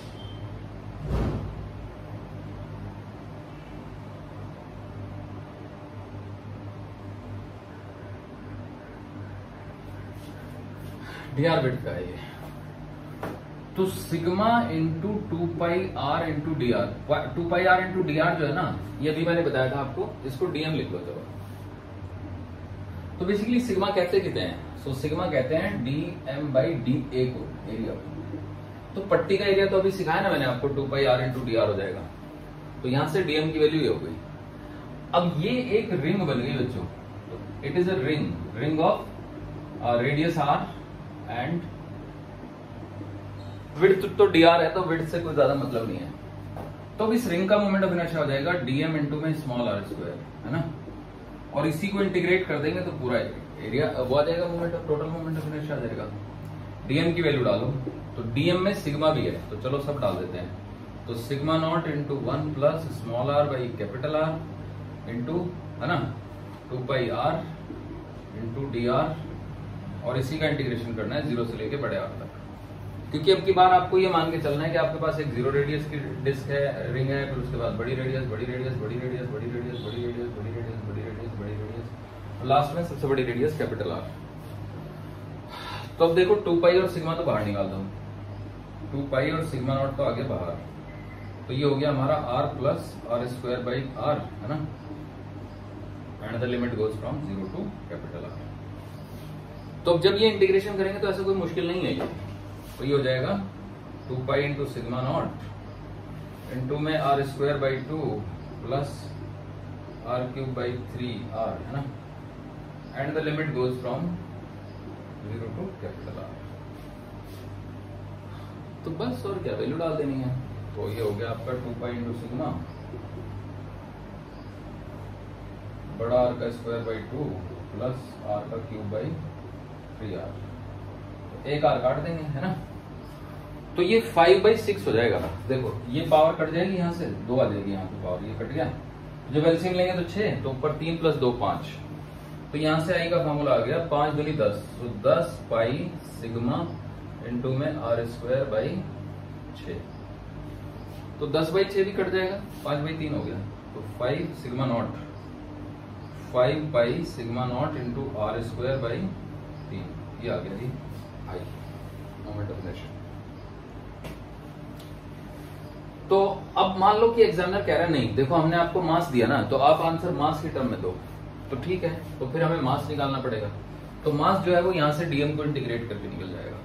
डी आर विड्थ का है ये। तो sigma into two pi are into D r, two pi are into D r जो है ना, ये अभी मैंने बताया था आपको, इसको डीएम लिख लो चलो। तो बेसिकली सिग्मा कहते कितने हैं, सो सिग्मा कहते हैं d m by d a को, एरिया। तो पट्टी का एरिया तो अभी सिखाया ना मैंने आपको, two pi are into D r हो जाएगा, तो यहां से डीएम की वैल्यू ये हो गई। अब ये एक रिंग बन गई बच्चों, it is a ring, ring of radius r and width तो डी आर है, तो विड्थ से कोई ज्यादा मतलब नहीं है। तो इस रिंग का मोमेंट ऑफ इनर्शिया हो जाएगा डीएम इंटू में स्मॉल आर स्क्वायर, है ना, और इसी को इंटीग्रेट कर देंगे तो पूरा एरिया वो आ जाएगा, moment of total moment of inertia आ जाएगा। डीएम की वैल्यू डालो, तो डीएम में सिग्मा भी है, तो चलो सब डाल देते हैं। तो sigma not into one plus small r by capital r into, है ना, two pi are into D R, और इसी का इंटीग्रेशन करना है जीरो से लेके बड़े आर तक, क्योंकि अब की बार आपको ये मान के चलना है कि आपके पास एक जीरो रेडियस की डिस्क है, रिंग है, फिर उसके बाद बड़ी रेडियस, बड़ी रेडियस, बड़ी रेडियस, बड़ी रेडियस, बड़ी रेडियस, बड़ी रेडियस, बड़ी रेडियस, बड़ी रेडियस, और लास्ट में सबसे बड़ी रेडियस कैपिटल आर। तो अब देखो टू पाई और सिग्मा तो बाहर निकाल दो, टू पाई और सिग्मा नॉट तो आगे बाहर, तो ये हो गया हमारा r plus r square by r, है ना, and the limit goes from zero to capital are. तो जब ये इंटीग्रेशन करेंगे तो ऐसा कोई मुश्किल नहीं है ये, तो ये हो जाएगा two pi into sigma not into में are square by two plus r cube by three r, है ना, and the limit goes from zero to capital are. तो बस और क्या वैल्यू डाल देनी है, तो ये हो गया आपका टू पाई इंटू सिग्मा बड़ा आर का square by two plus r का क्यूब बाई थ्री आर, तो एक आर काट देंगे, है ना, तो ये फाइव बाई सिक्स हो जाएगा। देखो ये पावर कट जाएगी, यहाँ से दो आ जाएगी, यहाँ पे पावर ये कट गया, जब एलसीएम लेंगे तो छह, तो ऊपर तीन प्लस दो पांच, तो यहां से आई का फॉर्मूला आ गया पांच दूनी दस, तो दस पाई सिग्मा इंटू में आर स्क्वायर बाई छ, तो दस बाई छह भी कट जाएगा, पांच बाई तीन हो गया, तो five sigma nought, five pi sigma not into are square by तीन, ये आ गया जी आई मोमेंट ऑफ इनर्शिया। तो अब मान लो कि एग्जामिनर कह रहा है नहीं, देखो हमने आपको मास दिया ना, तो आप आंसर मास की टर्म में दो, तो ठीक है, तो फिर हमें मास निकालना पड़ेगा। तो मास जो है वो यहां से डीएम को इंटीग्रेट करके निकल जाएगा।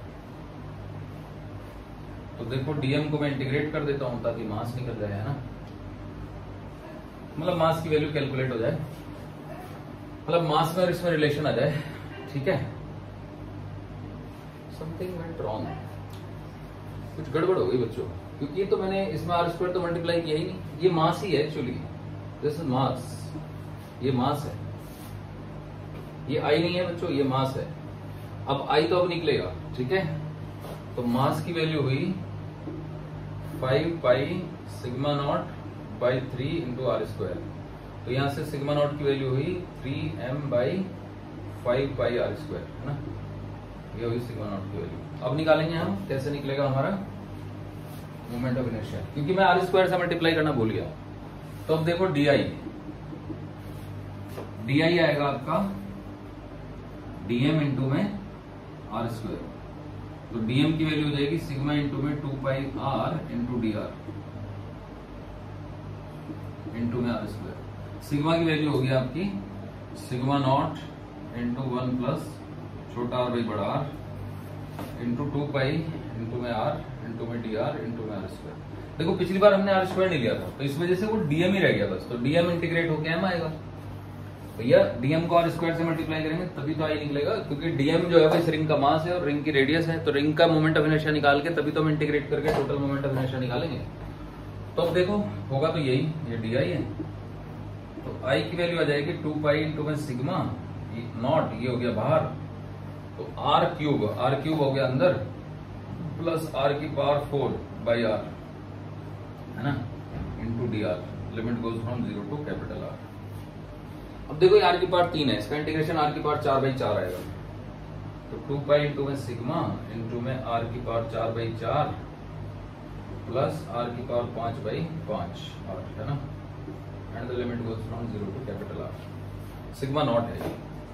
तो देखो डीएम को मैं इंटीग्रेट कर देता हूं ताकि मास निकल जाए, है ना, मतलब मास की वैल्यू कैलकुलेट हो जाए, मतलब मास में और इसमें रिलेशन आ जाए, ठीक है। समथिंग वेंट रॉन्ग, कुछ गड़बड़ हो गई बच्चों, क्योंकि ये तो मैंने इसमें आर स्क्वायर तो मल्टीप्लाई किया ही नहीं, ये मास ही है एक्चुअली, दिस इज मास, ये मास है, ये आई नहीं है बच्चों, ये मास है। अब आई तो अब निकलेगा, ठीक है, तो मास की वैल्यू हुई five pi sigma nought by three into are square, तो यहां से सिग्मा नॉट की वैल्यू हुई three m by five pi are square, है ना, ये होगी सिग्मा नॉट की वैल्यू। अब निकालेंगे हम, कैसे निकलेगा हमारा मोमेंट ऑफ इनर्शिया, क्योंकि मैं आर स्क्वायर से मल्टीप्लाई करना भूल गया। तो अब देखो डी आई डी आई आएगा आपका डीएम इंटू में आर स्क्वायर। तो डीएम की वैल्यू हो जाएगी सिग्मा इंटू में two pi are into D r into में आर स्क्वायर। सिग्मा की वैल्यू होगी आपकी sigma not into one plus छोटा आर बाई बड़ा r into two pi into में आर इंटू में डी आर इंटू में आर स्क्वायर। देखो पिछली बार हमने आर स्क्वायर नहीं लिया था, तो इस वजह से वो डीएम ही रह गया बस। तो डीएम इंटीग्रेट होकर एम आएगा। भैया डीएम को आर स्क्वायर से मल्टीप्लाई करेंगे तभी तो आई निकलेगा, क्योंकि डीएम जो है इस रिंग का मास है और रिंग की रेडियस है। तो रिंग का मोमेंट ऑफ इनर्शिया निकाल के तभी तो हम इंटीग्रेट करके टोटल मोमेंट ऑफ इनर्शिया निकालेंगे। तो अब देखो होगा तो यही, ये डी आई है। तो आई की वैल्यू आ जाएगी टू पाई इंटू में सिग्मा नॉट, ये हो गया बाहर। तो आर क्यूब आर क्यूब हो गया अंदर प्लस आर की पावर फोर बाई आर है ना into D R. Limit goes from zero to capital r. अब देखो ये आर की पावर तीन है, इसका इंटीग्रेशन आर की पावर चार बाई चार आएगा। तो टू पाई इंटू में सिग्मा इंटू में आर की पावर चार बाई चार प्लस आर की पावर पांच बाई पांच आर है ना, and the limit goes from zero to capital r. Sigma not है,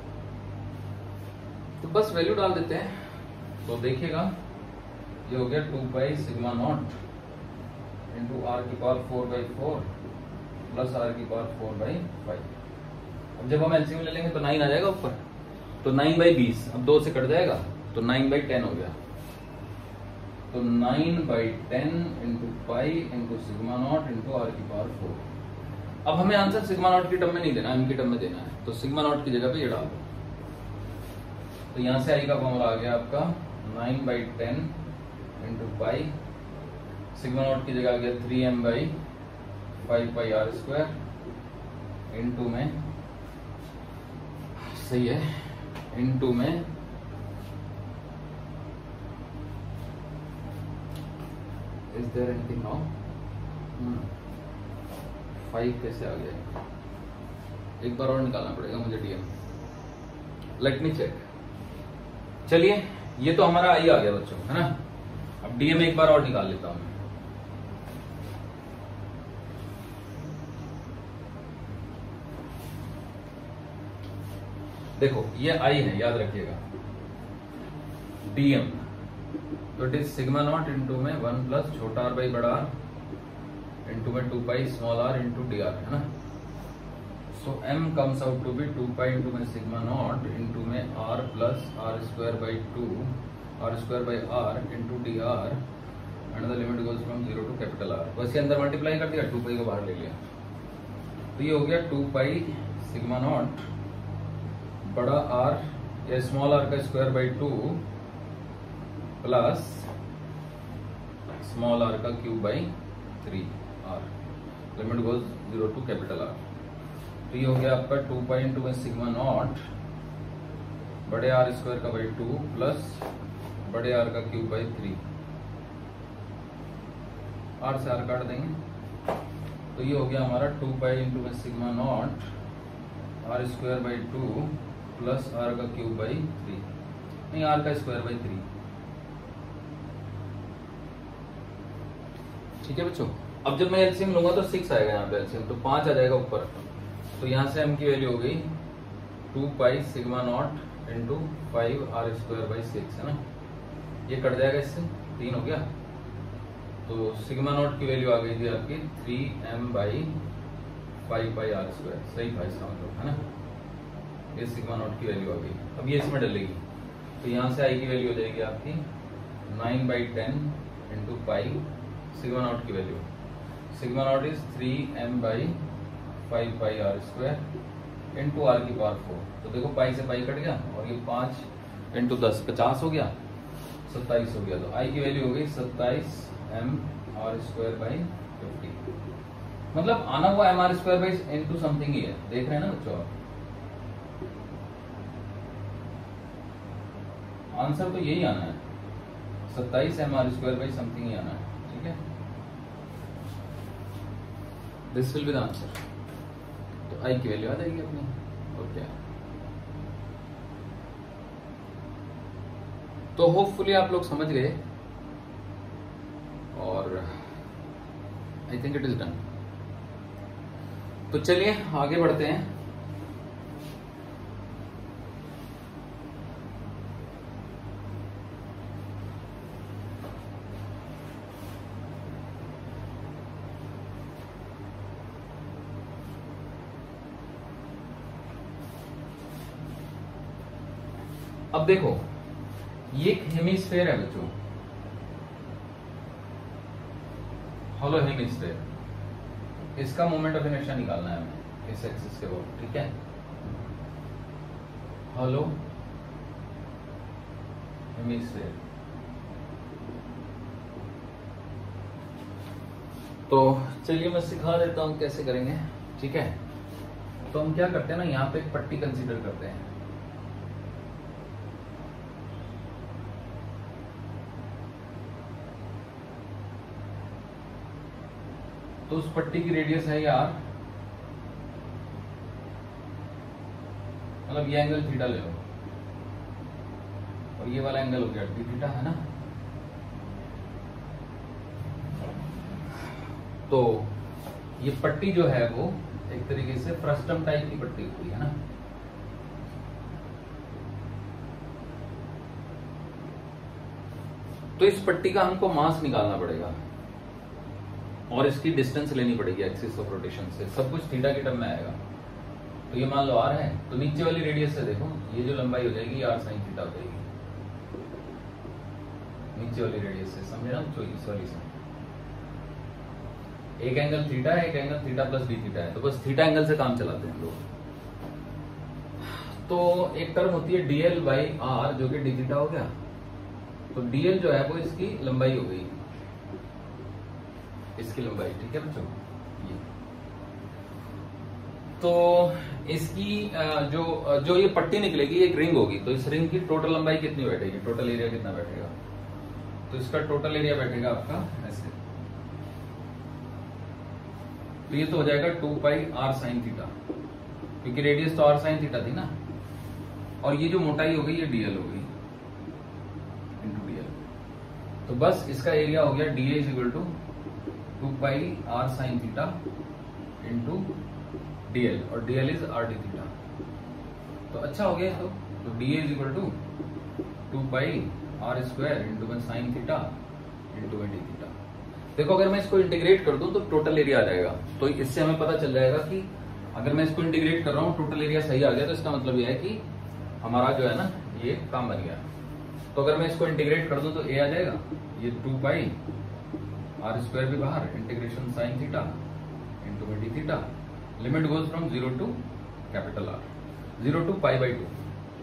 तो बस वैल्यू डाल देते हैं। तो देखिएगा ये हो गया two pi sigma not into are की power four by four plus r की पावर फोर बाई फाइव। अब जब हम एलसीएम ले लेंगे तो नाइन आ जाएगा ऊपर, तो नाइन बाई बीस, अब दो से कट जाएगा तो नाइन बाई टेन हो गया। तो nine by ten into pi into sigma not into are की पावर फोर। अब हमें आंसर सिग्मा नॉट की टर्म में नहीं देना, एम की टर्म में देना है। तो सिग्मा नॉट की जगह पे ये डाल दो। तो यहां से आई का फॉर्मूला आ गया आपका nine by ten into pi, sigma nought की जगह आ गया three m by five pi are square into में, सही है, इंटू में is there anything now, five कैसे आ गया, एक बार और निकालना पड़ेगा मुझे डीएम। Let me check. चलिए ये तो हमारा आई आ गया बच्चों, है ना। अब डीएम एक बार और निकाल लेता हूं मैं। देखो ये आई है, याद रखिएगा डीएम, तो it is sigma not into में वन प्लस छोटा आर बाई बड़ा आर इंटू में two pi small r into D R है ना। So m comes out to be two pi into में सिग्मा नॉट इंटू में r plus r square by two r square by r into D r and the limit goes from zero to capital r. बस ये अंदर multiply कर दिया, to पाई को बाहर ले लिया। तो ये हो गया टू पाई सिग्मा नॉट बड़ा आर या स्मॉल आर का square by two plus small r का cube by three r, limit goes zero to capital are. तो ये हो गया आपका टू पाई इंटू में सिग्मा नॉट बड़े आर स्क्वायर का बाई टू प्लस बड़े आर का क्यूब बाई थ्री, आर से आर काट देंगे। तो ये हो गया हमारा टू पाई इंटू में sigma not r square by two plus r का क्यूब बाई थ्री, नहीं आर का स्क्वायर बाई थ्री। ठीक है बच्चों। अब जब मैं एलसीएम लूंगा तो सिक्स आएगा यहाँ पे एलसीएम, तो पांच आ जाएगा ऊपर। तो यहाँ से एम की वैल्यू हो गई two pi sigma not into five r square by six है ना, ये कट जाएगा इससे, तीन हो गया। तो सिग्मा नॉट की वैल्यू आ गई थी आपकी three m by five by are square, सही था इसका मतलब, है ना। ये सिग्मा नॉट की वैल्यू आ गई। अब ये इसमें डलेगी, तो यहाँ से आई की वैल्यू हो जाएगी आपकी nine by ten into pi sigma nought की value, sigma nought is three m by five pi are square into are की पावर फोर। तो देखो पाई से पाई कट गया और ये पांच इंटू दस पचास हो गया, सत्ताईस हो गया। तो आई की वैल्यू हो गई सत्ताईस m are square by fifty. मतलब आना हुआ m are square by into something ही है, देख रहे हैं ना बच्चों आप। आंसर तो यही आना है, सत्ताईस m are square by something ही आना है। ठीक है, this will be the answer. तो आई की वैल्यू आ जाएगी अपनी, और क्या। तो होपफुली आप लोग समझ गए और I think it is done. तो चलिए आगे बढ़ते हैं। अब देखो ये एक हेमिस्फेयर है बच्चों, हॉलो हेमिस्फेयर। इसका मोमेंट ऑफ इनर्शिया निकालना है हमें इस एक्सिस के ऊपर, ठीक है। Hollow hemisphere. तो चलिए मैं सिखा देता हूं कैसे करेंगे, ठीक है। तो हम क्या करते हैं ना, यहां पे एक पट्टी कंसीडर करते हैं। तो उस पट्टी की रेडियस है यार, मतलब ये एंगल थीटा ले लो और ये वाला एंगल हो गया डी थीटा, है ना। तो ये पट्टी जो है वो एक तरीके से फ्रस्टम टाइप की पट्टी होती है ना। तो इस पट्टी का हमको मास निकालना पड़ेगा और इसकी डिस्टेंस लेनी पड़ेगी एक्सिस ऑफ रोटेशन से। सब कुछ थीटा के टर्म में आएगा। तो ये मान लो आर है, तो नीचे वाली रेडियस से देखो ये जो लंबाई हो जाएगी आर साइन थीटा हो जाएगी नीचे वाली रेडियस से, समझे ना। तो इस वाली से एक एंगल थीटा है, एक angle theta plus d theta है, तो बस थीटा एंगल से काम चलाते हैं लोग। तो एक टर्म होती है डीएल बाई आर जो कि डी थीटा हो गया। तो डीएल जो है वो इसकी लंबाई हो गई, इसकी लंबाई, ठीक है बच्चों। ये तो इसकी जो जो ये पट्टी निकलेगी एक रिंग होगी, तो इस रिंग की टोटल लंबाई कितनी बैठेगी, टोटल एरिया कितना बैठेगा। तो इसका टोटल एरिया बैठेगा आपका ऐसे, तो ये तो हो जाएगा two pi r sine theta, क्योंकि रेडियस तो आर साइन थीटा थी ना। और ये जो मोटाई हो गई ये डीएल हो गई इंटू डीएल। तो बस इसका एरिया हो गया d a is equal to two pi r sine theta into dl, और dl is r d theta. तो अच्छा हो गया। तो, तो d a is equal to two pi are square into में साइन थीटा इंटू में डी थीटा। देखो अगर मैं इसको इंटीग्रेट कर दूं तो टोटल एरिया आ जाएगा। तो इससे हमें पता चल जाएगा कि अगर मैं इसको इंटीग्रेट कर रहा हूं टोटल एरिया सही आ गया, तो इसका मतलब यह है कि हमारा जो है ना ये काम बन गया। तो अगर मैं इसको इंटीग्रेट कर दूं तो ए आ जाएगा, ये टू पाई आर स्क्वायर भी बाहर, इंटीग्रेशन साइन थीटा इंटू में d theta, limit goes from zero to capital r, zero to pi by two.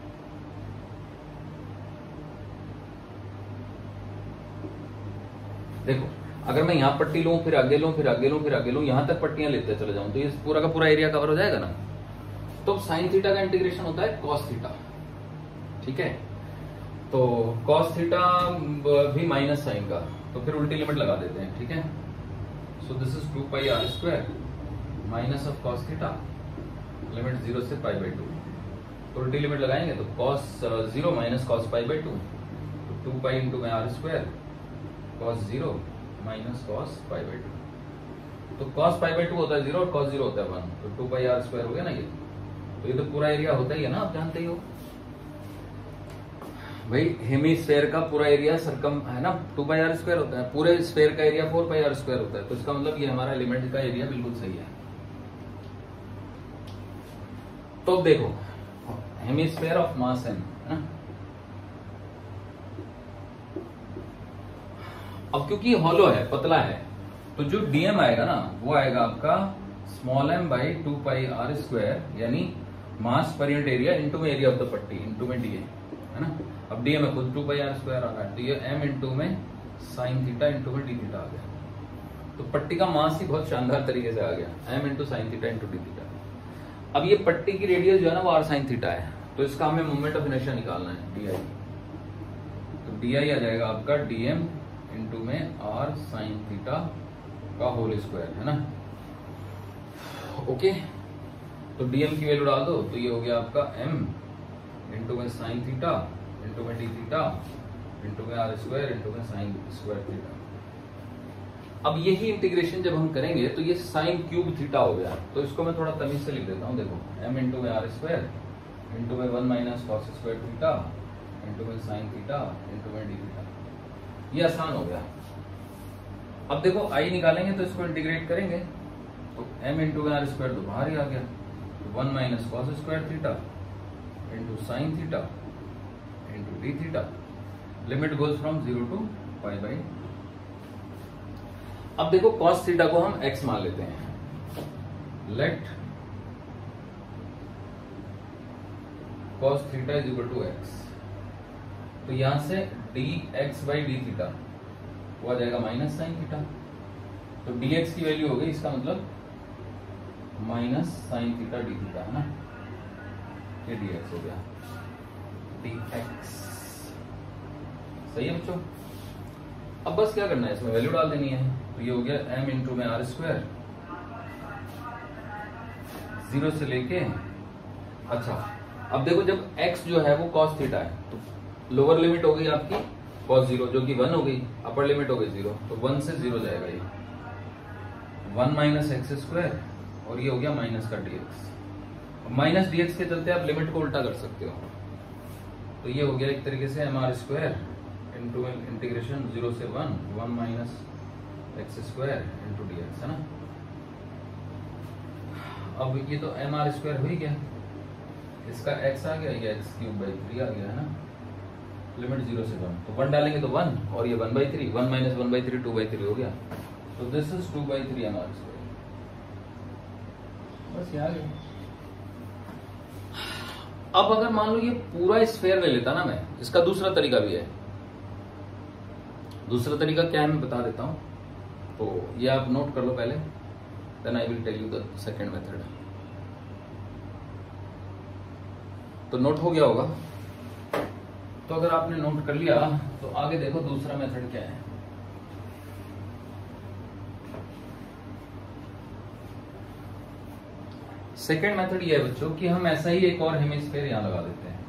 देखो अगर मैं यहां पट्टी लूं, फिर आगे लूं, फिर आगे लूं, फिर आगे लूं, यहां तक पट्टियां लेते चले जाऊं, तो ये पूरा का पूरा एरिया कवर हो जाएगा ना। तो साइन थीटा का इंटीग्रेशन होता है कॉस थीटा, ठीक है। तो कॉस थीटा भी माइनस साइन का, तो फिर उल्टी लिमिट लगा देते हैं, ठीक है। So this is two pi are square minus of cos theta, limit zero से पाई बाई टू। तो उल्टी लिमिट लगाएंगे तो cos zero minus cos pi by two, तो टू पाई इंटू में are square cos zero minus cos pi by two. तो cos pi by two होता है जीरो और कॉस जीरो होता है वन, तो टू पाई आर स्क्वायर हो गया ना ये। तो ये तो पूरा एरिया होता ही है ना, आप जानते ही हो भाई। हेमिस्फेयर का पूरा एरिया सरकम है ना, टू पाई आर स्क्वायर होता है। पूरे स्फेयर का area four pi are square होता है। तो इसका मतलब ये हमारा एलिमेंट का एरिया बिल्कुल सही है। तो देखो हेमिस्फेयर ऑफ मास एम है ना। अब क्योंकि हॉलो है, पतला है, तो जो डीएम आएगा ना वो आएगा आपका small m by two pi are square, यानी मास पर यूनिट एरिया इंटू में एरिया ऑफ द पट्टी इंटू में डीए, है ना। अब डीएम है खुद टू पाई आर स्क्वायर आ रहा है, तो ये एम इंटू में साइन थीटा इंटू में डी थीटा आ गया। तो पट्टी का मास ही बहुत शानदार तरीके से आ गया, m into sine theta into d theta. अब ये पट्टी की रेडियस जो है ना वो आर साइन थीटा है, तो इसका हमें मोमेंट ऑफ इनर्शिया निकालना है डी आई। तो डी आई आ जाएगा आपका डीएम इंटू में आर साइन थीटा का होल स्क्वायर, है ना। ओके, तो डीएम की वैल्यू डाल दो, तो ये हो गया आपका एम इंटू में साइन थीटा इंटू में डी थीटा इंटू में आर स्क्वायर इंटू में साइन स्क्वायर थीटा। अब यही इंटीग्रेशन जब हम करेंगे तो ये साइन क्यूब थीटा हो गया, तो इसको मैं थोड़ा तमीज से लिख देता हूँ। देखो m इंटू में आर स्क्वायर इंटू में one minus cos square theta into में साइन थीटा इंटू में डी थीटा। ये आसान हो गया। अब देखो आई निकालेंगे तो इसको इंटीग्रेट करेंगे तो m इंटू में आर स्क्वायर तो बाहर ही आ गया, तो one minus cos square theta into sine theta into d theta. Limit goes from zero to pi by. अब देखो cos थीटा को हम x मान लेते हैं। Let cos theta is equal to x, तो यहां से dx बाई डी थीटा वो आ जाएगा माइनस साइन थीटा, तो dx की वैल्यू हो गई, इसका मतलब minus sine theta d theta है ना, ये dx हो गया dx। सही है बच्चों। अब बस क्या करना है, इसमें वैल्यू डाल देनी है, तो ये हो गया m इंटू में आर स्क्वायर जीरो से लेके। अच्छा अब देखो जब x जो है वो cos थीटा है तो लोअर लिमिट हो गई आपकी cos जीरो जो कि वन हो गई, अपर लिमिट हो गई जीरो, तो वन से जीरो जाएगा ये वन माइनस एक्स स्क्वायर और ये हो गया माइनस का dx। माइनस dx के चलते आप लिमिट को उल्टा कर सकते हो, तो ये हो गया एक तरीके से m are square into integration zero से one one minus x square into D x है ना। अब ये तो एम आर स्क्वायर हो ही गया, इसका x आ गया, ये एक्स क्यूब बाई थ्री आ गया है ना। लिमिट जीरो से वन, तो वन डालेंगे तो वन और ये one by three, one minus one by three two by three हो गया, तो this is two by three m are square. बस ये आ गया। अब अगर मान लो ये पूरा स्फेयर ले लेता ना मैं, इसका दूसरा तरीका भी है। दूसरा तरीका क्या है मैं बता देता हूं, तो ये आप नोट कर लो पहले, then I will tell you the second method. तो नोट हो गया होगा, तो अगर आपने नोट कर लिया तो आगे देखो दूसरा मेथड क्या है। सेकेंड मेथड ये है बच्चों कि हम ऐसा ही एक और हेमिस्फीयर यहां लगा देते हैं।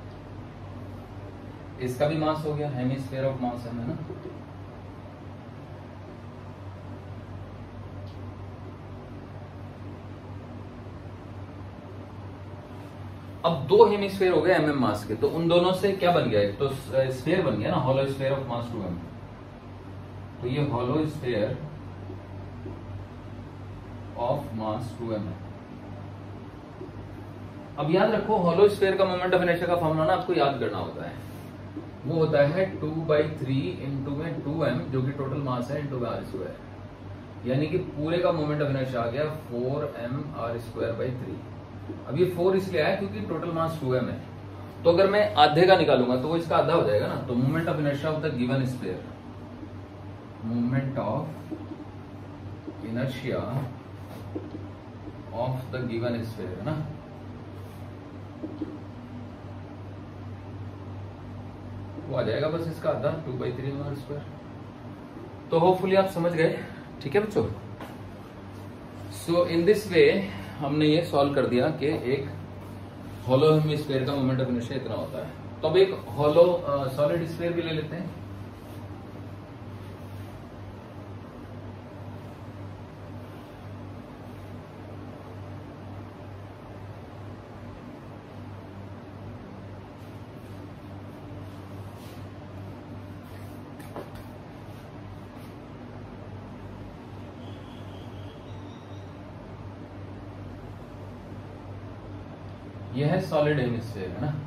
इसका भी मास हो गया, हेमिस्फीयर ऑफ मास है ना। अब दो हेमिस्फीयर हो गए एमएम मास के, तो उन दोनों से क्या बन गया, तो स्फीयर बन गया ना, hollow sphere of mass two m. तो ये hollow sphere of mass two m है। अब याद रखो हॉलो स्फीयर का मोमेंट ऑफ इनर्शिया का फॉर्मूला ना आपको याद करना होता है, वो होता है टू बाई थ्री इंटू में टू एम जो कि टोटल मास है इंटू आर स्क्वायर, यानी कि पूरे का मोमेंट ऑफ इनर्शिया आ गया four m are square by three. अब ये फोर इसलिए आया क्योंकि टोटल मास टू एम है, तो अगर मैं आधे का निकालूंगा तो वो इसका आधा हो जाएगा ना, तो moment of inertia of the given sphere, moment of inertia of the given sphere है ना, वो आ जाएगा बस इसका आधा two by three r square. तो होपफुली आप समझ गए, ठीक है बच्चों। सो इन दिस वे हमने ये सॉल्व कर दिया कि एक हॉलो हेमिस्फीयर का मोमेंट ऑफ इनर्शिया इतना होता है। तो अब एक हॉलो सॉलिड स्फीयर भी ले लेते हैं। यह है सॉलिड हेमिस्फीयर है ना।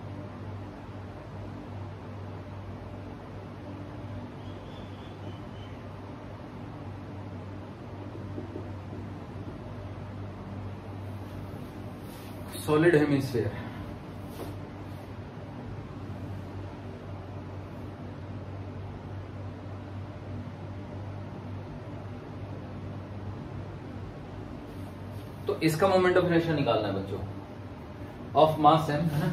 सॉलिड हेमिस्फीयर तो इसका मोमेंट ऑफ इनर्शिया निकालना है बच्चों, ऑफ मास एम है ना।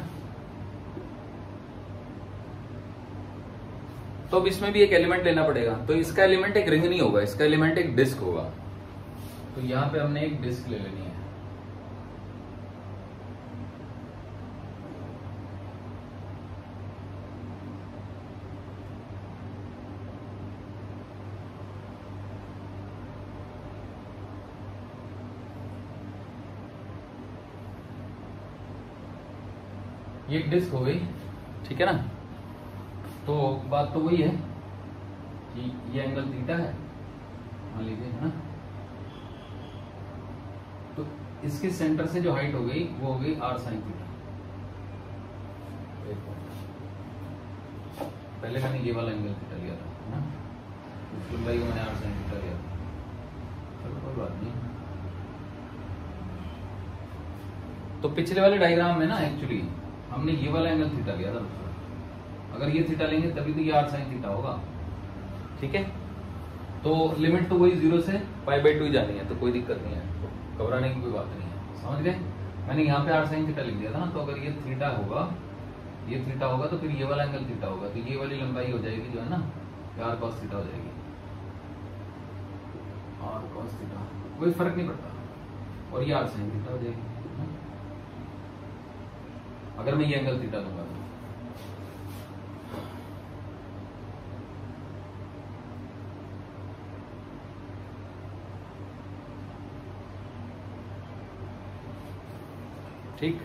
तो अब इसमें भी एक एलिमेंट लेना पड़ेगा, तो इसका एलिमेंट एक रिंग नहीं होगा, इसका एलिमेंट एक डिस्क होगा। तो यहां पे हमने एक डिस्क ले लेनी है। ये एक डिस्क हो गई, ठीक है ना। तो बात तो वही है कि ये एंगल थीटा है मान लीजिए, है ना। तो इसके सेंटर से जो हाइट हो गई वो हो गई आर साइन थीटा। पहले मैंने ये वाला एंगल थीटा लिया था, है ना, इसको लंबाई को मैंने आर साइन थीटा लिया था। चलो कोई बात नहीं। तो पिछले वाले डायग्राम में ना एक्चुअली हमने ये वाला एंगल थीटा लिया था। अगर ये थीटा लेंगे तभी तो ये आर साइन थीटा होगा, ठीक है। तो लिमिट तो वही जीरो से पाई बाई टू ही जानी है, तो कोई दिक्कत नहीं है, तो घबराने की कोई बात नहीं है, समझ गए। मैंने यहाँ पे आर साइन थीटा लिख दिया था ना, तो अगर ये थीटा होगा, ये थीटा होगा तो फिर ये वाला एंगल थीटा होगा, तो ये वाली लंबाई हो जाएगी जो है ना, आर कॉस थीटा हो जाएगी। आर कॉस थीटा कोई फर्क नहीं पड़ता, और ये आर साइन थीटा हो जाएगी अगर मैं ये एंगल थीटा लूंगा तो। ठीक,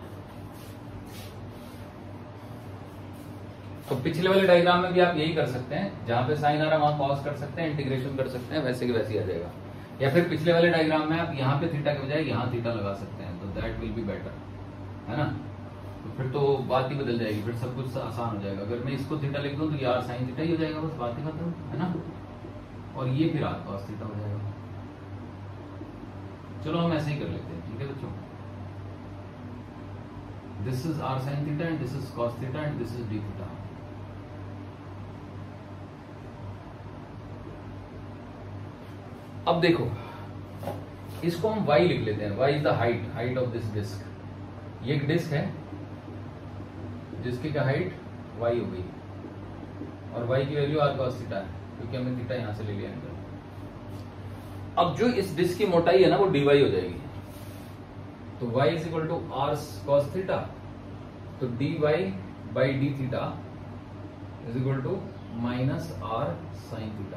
तो पिछले वाले डायग्राम में भी आप यही कर सकते हैं, जहां पे साइन आ रहा वहां कॉस कर सकते हैं, इंटीग्रेशन कर सकते हैं, वैसे के वैसे ही आ जाएगा। या फिर पिछले वाले डायग्राम में आप यहाँ पे थीटा के बजाय यहाँ थीटा लगा सकते हैं, तो दैट विल बी बेटर, है ना। तो फिर तो बात ही बदल जाएगी, फिर सब कुछ आसान हो जाएगा। अगर मैं इसको थीटा लिख दूं तो ये आर साइन थीटा ही हो जाएगा, बस बात ही खत्म, है ना। और ये फिर आर कॉस थीटा हो जाएगा। चलो हम ऐसे ही कर लेते हैं, ठीक है बच्चों। This is r sine theta and this is cos theta and this is d theta. अब देखो इसको हम y लिख लेते हैं। y is the height, height of this disc. ये एक डिस्क है जिसकी क्या हाइट y हो गई, और y की वैल्यू r cos थीटा है, क्योंकि हमने थीटा यहां से ले लिया एंगल। अब जो इस डिस्क की मोटाई है ना वो dy हो जाएगी, तो y is equal to r cos theta, तो dy by d theta is equal to minus r sine theta.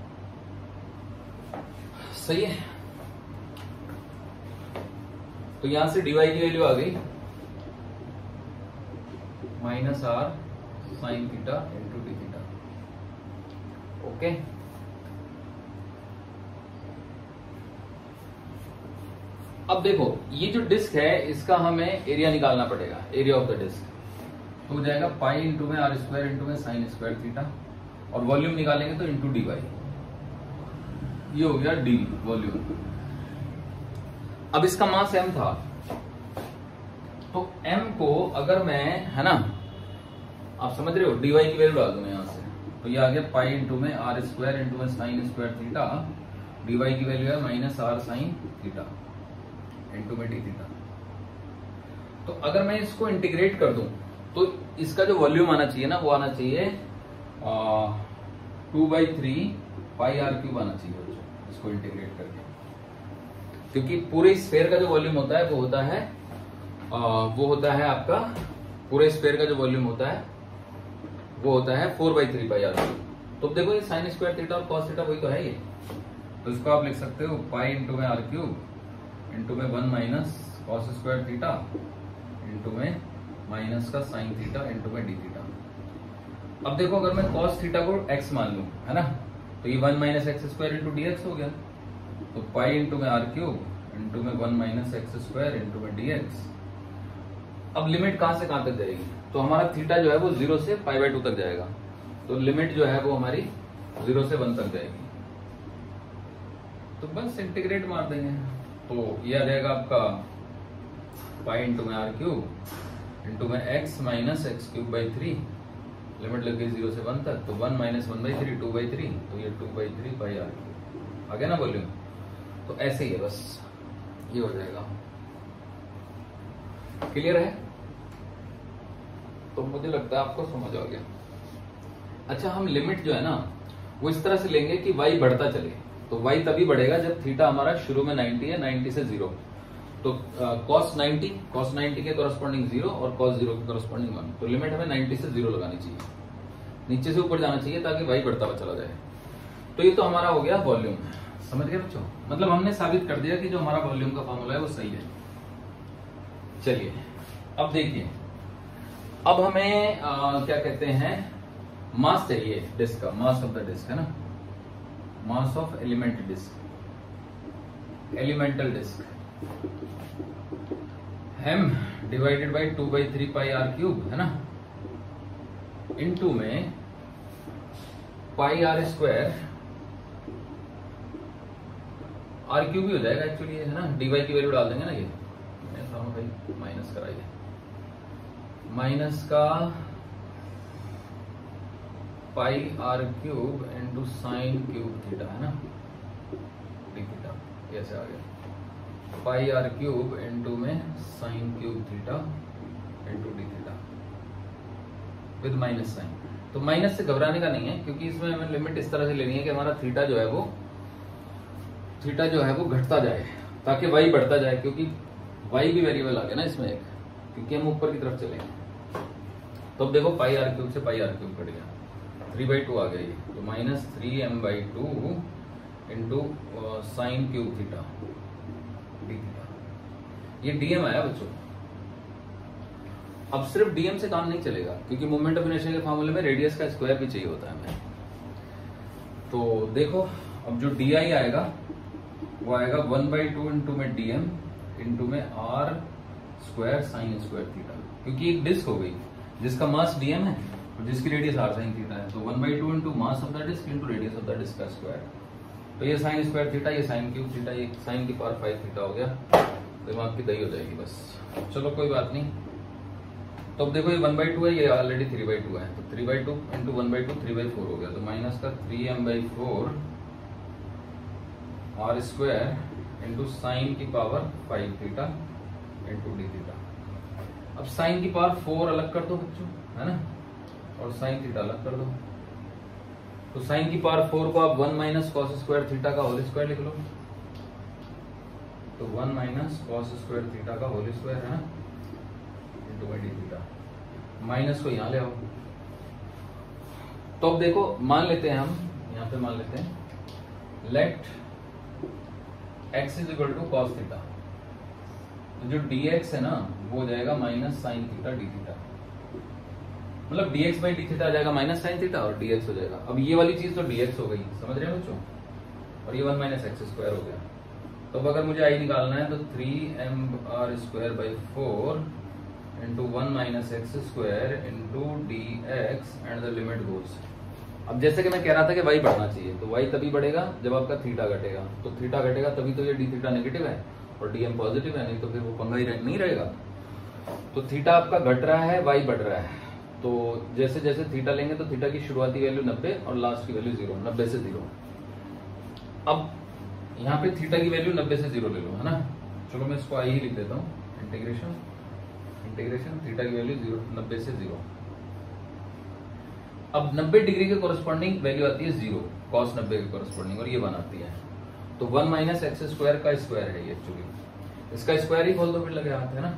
सही है। तो यहां से dy की वैल्यू आ गई minus r sine theta into d theta. Okay, अब देखो ये जो डिस्क है इसका हमें एरिया निकालना पड़ेगा, एरिया ऑफ द डिस्क। तो हो जाएगा पाई इंटू में आर स्क्वायर इंटू में साइन स्क्वायर थीटा, और वॉल्यूम निकालेंगे तो इंटू डी वाई, ये हो गया डी वॉल्यूम। अब इसका मास m था, तो m को अगर मैं, है ना, आप समझ रहे हो, dy की वैल्यू डाल दूं यहां से, तो ये आ गया पाई इंटू में आर स्क्वायर इंटू में साइन स्क्वायर थीटा, dy की वैल्यू है minus r sine theta into में डी थीटा। तो अगर मैं इसको इंटीग्रेट कर दूं तो इसका जो वॉल्यूम आना चाहिए ना वो आना चाहिए two by three pi r cube आना चाहिए इसको इंटीग्रेट करके, क्योंकि पूरे स्फेयर का जो वॉल्यूम होता है वो होता है आ, वो होता है आपका, पूरे स्फेयर का जो वॉल्यूम होता है वो होता है four by three pi r cube. तो देखो ये साइन स्क्वायर थीटा और कॉस थीटा वही तो है ये, तो इसको आप लिख सकते हो पाई इंटू में आर क्यूब इंटू में one minus cos square theta into में माइनस का साइन थीटा इंटू में डी थीटा। अब देखो अगर मैं कॉस थीटा को एक्स मान लूं, है ना, तो ये one minus x square into D x हो गया, तो पाई इंटू में आर क्यूब इंटू में one minus x square into में डी एक्स। अब लिमिट कहां से कहां तक जाएगी, तो हमारा थीटा जो है वो जीरो से पाई बाई टू तक जाएगा, तो लिमिट जो है वो हमारी जीरो से वन तक जाएगी। तो बस इंटीग्रेट मार देंगे, तो ये आ जाएगा आपका पाई इंटू में आर क्यूब इंटू में x minus x cube by three, limit लग गई जीरो से वन तक, तो one minus one by three two by three, तो ये two by three pi r cube आ गया ना वॉल्यूम। तो ऐसे ही है, बस ये हो जाएगा। क्लियर है? तो मुझे लगता है आपको समझ आ गया। अच्छा, हम लिमिट जो है ना वो इस तरह से लेंगे कि y बढ़ता चले, तो y तभी बढ़ेगा जब थीटा हमारा शुरू में नाइंटी है, नाइंटी से जीरो, तो कॉस नाइंटी, कॉस नाइंटी के कॉरस्पॉन्डिंग जीरो और कॉस जीरो के कॉरस्पॉन्डिंग वन, तो लिमिट हमें नाइंटी से जीरो लगानी चाहिए, नीचे से ऊपर जाना चाहिए ताकि y बढ़ता हुआ चला जाए। तो ये तो हमारा हो गया वॉल्यूम, समझ गए बच्चों? मतलब हमने साबित कर दिया कि जो हमारा वॉल्यूम का फॉर्मूला है वो सही है। चलिए अब देखिए, अब हमें आ, क्या कहते हैं, मास चाहिए डिस्क का, मास ऑफ द डिस्क है ना, mass of element disc, elemental disc, m divided by two by three pi r cube है ना, इनटू में pi are square, are cube भी हो जाएगा एक्चुअली है ना, डी वाई की वैल्यू डाल देंगे ना, ये भाई माइनस कराइए, माइनस का pi r cube into sine cube theta है ना, डी थीटा कैसे आ गया, पाई आर क्यूब इंटू में sine cube theta into d theta with minus sine. तो माइनस से घबराने का नहीं है, क्योंकि इसमें हमें लिमिट इस तरह से लेनी है कि हमारा थीटा जो है वो थीटा जो है वो घटता जाए ताकि वाई बढ़ता जाए, क्योंकि वाई भी वेरिएबल आ गया ना इसमें एक, क्योंकि हम ऊपर की तरफ चलेंगे। तो अब देखो पाई आर क्यूब से पाई आर क्यूब कट गया, थ्री बाई टू आ गया ये, तो minus three m by two into sine cube theta d theta, ये डीएम आया बच्चों। अब सिर्फ डीएम से काम नहीं चलेगा, क्योंकि मोमेंट ऑफ इनर्शिया के फार्मूले में रेडियस का स्क्वायर भी चाहिए होता है हमें। तो देखो अब जो डी आई आएगा वो आएगा वन बाई टू इंटू में डीएम इंटू में are square sine square theta, क्योंकि एक डिस्क हो गई जिसका मास डीएम है और जिसकी रेडियस आर साइन थीटा है, तो one by two into mass of the disc into radius of the disc का स्क्वायर। तो ये साइन स्क्वायर थीटा, ये साइन क्यूब थीटा, ये साइन की पावर फाइव थीटा हो गया, दिमाग की दही हो जाएगी बस। चलो कोई बात नहीं। तो अब देखो ये वन बाई टू है, ये ऑलरेडी थ्री बाई टू है, तो three by two into one by two three by four हो गया, तो माइनस का three m by four r square into sine की power five theta into d theta. अब साइन की पावर फोर अलग कर दो बच्चों है ना, और साइन थीटा अलग कर दो, तो साइन की पावर फोर को आप one minus cos square theta का होल स्क्वायर लिख लो, तो one minus cos square theta का होल स्क्वायर है ना into by d theta, minus को यहां ले आओ। तो अब देखो मान लेते हैं हम यहां पे मान लेते हैं let x is equal to cos theta, तो जो dx है ना वो हो जाएगा minus sine theta d theta, मतलब dx बाई डी थीटा आ जाएगा माइनस साइन थीटा और dx हो जाएगा। अब ये वाली चीज तो dx हो गई, समझ रहे हैं बच्चों, और ये वन माइनस एक्स स्क्वायर हो गया। तो अब अगर मुझे आई निकालना है तो three m are square by four into one minus x square into D x and the limit goes. अब जैसे कि मैं कह रहा था कि y बढ़ना चाहिए, तो y तभी बढ़ेगा जब आपका थीटा घटेगा, तो थीटा घटेगा तभी तो ये डी थीटा नेगेटिव है और डीएम पॉजिटिव है, नहीं तो फिर वो पंगा ही नहीं रहेगा। तो थीटा आपका घट रहा है, y बढ़ रहा है, तो जैसे जैसे थीटा लेंगे तो थीटा की शुरुआती वैल्यू नब्बे और लास्ट की वैल्यू जीरो, नब्बे से जीरो। अब यहाँ पे थीटा की वैल्यू नब्बे से जीरो ले लो है ना, चलो मैं इसको आई ही लिख देता हूँ, इंटीग्रेशन इंटीग्रेशन थीटा की वैल्यू जीरो, नब्बे से जीरो। अब नब्बे डिग्री के कोरस्पॉन्डिंग वैल्यू आती है जीरो, कॉस नब्बे के कोरस्पॉन्डिंग, और ये वन आती है, तो वन माइनस एक्स स्क्वायर का स्क्वायर है ये एक्चुअली, इसका स्क्वायर ही खोल दो फिर लगे हाथ है ना,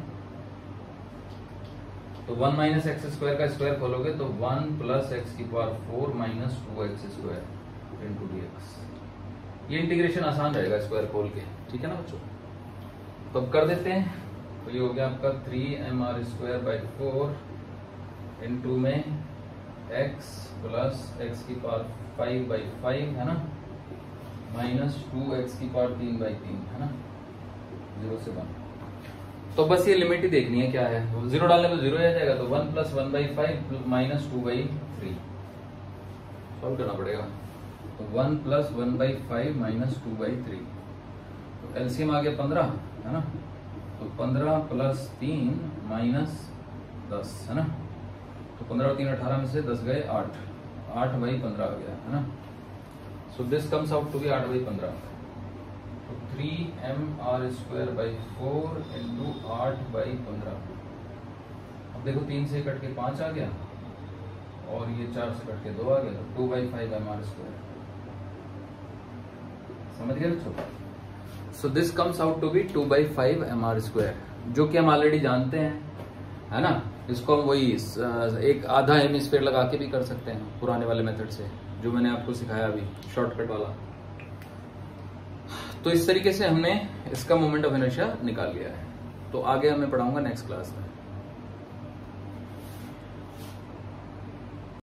तो वन माइनस एक्स स्क्वायर का स्क्वायर खोलोगे तो वन प्लस एक्स की power four minus two x square into D x. ये इंटीग्रेशन आसान रहेगा स्क्वायर खोल के, ठीक है ना बच्चों। तो अब कर देते हैं, तो ये हो गया आपका three m are square by four into में x प्लस एक्स की पावर फाइव बाई फाइव है ना, माइनस टू एक्स की पावर तीन बाई तीन है ना, जीरो से वन। तो बस ये लिमिट ही देखनी है क्या है, जीरो डालने में जीरो आ जाएगा, तो one plus one by five minus two by three solve करना पड़ेगा, तो one plus one by five minus two by three, तो एलसीएम आ गया पंद्रह है ना, तो पंद्रह प्लस तीन माइनस दस है ना, तो पंद्रह और तीन अठारह में से दस गए आठ, आठ बाई पंद्रह आ गया है ना, so this comes out to be आठ बाई पंद्रह, तो three m are square by four into आठ बाई पंद्रह। अब देखो तीन से कट के पांच आ गया और ये चार से कट के दो आ गया, तो two by five m are square, समझ गए बच्चों। So this comes out to be two by five m are square, जो कि हम ऑलरेडी जानते हैं है ना। इसको हम वही एक आधा हेमिस्फीयर लगा के भी कर सकते हैं पुराने वाले मेथड से, जो मैंने आपको सिखाया अभी शॉर्टकट वाला। तो इस तरीके से हमने इसका मोमेंट ऑफ इनर्शिया निकाल लिया है, तो आगे हमें पढ़ाऊंगा नेक्स्ट क्लास में।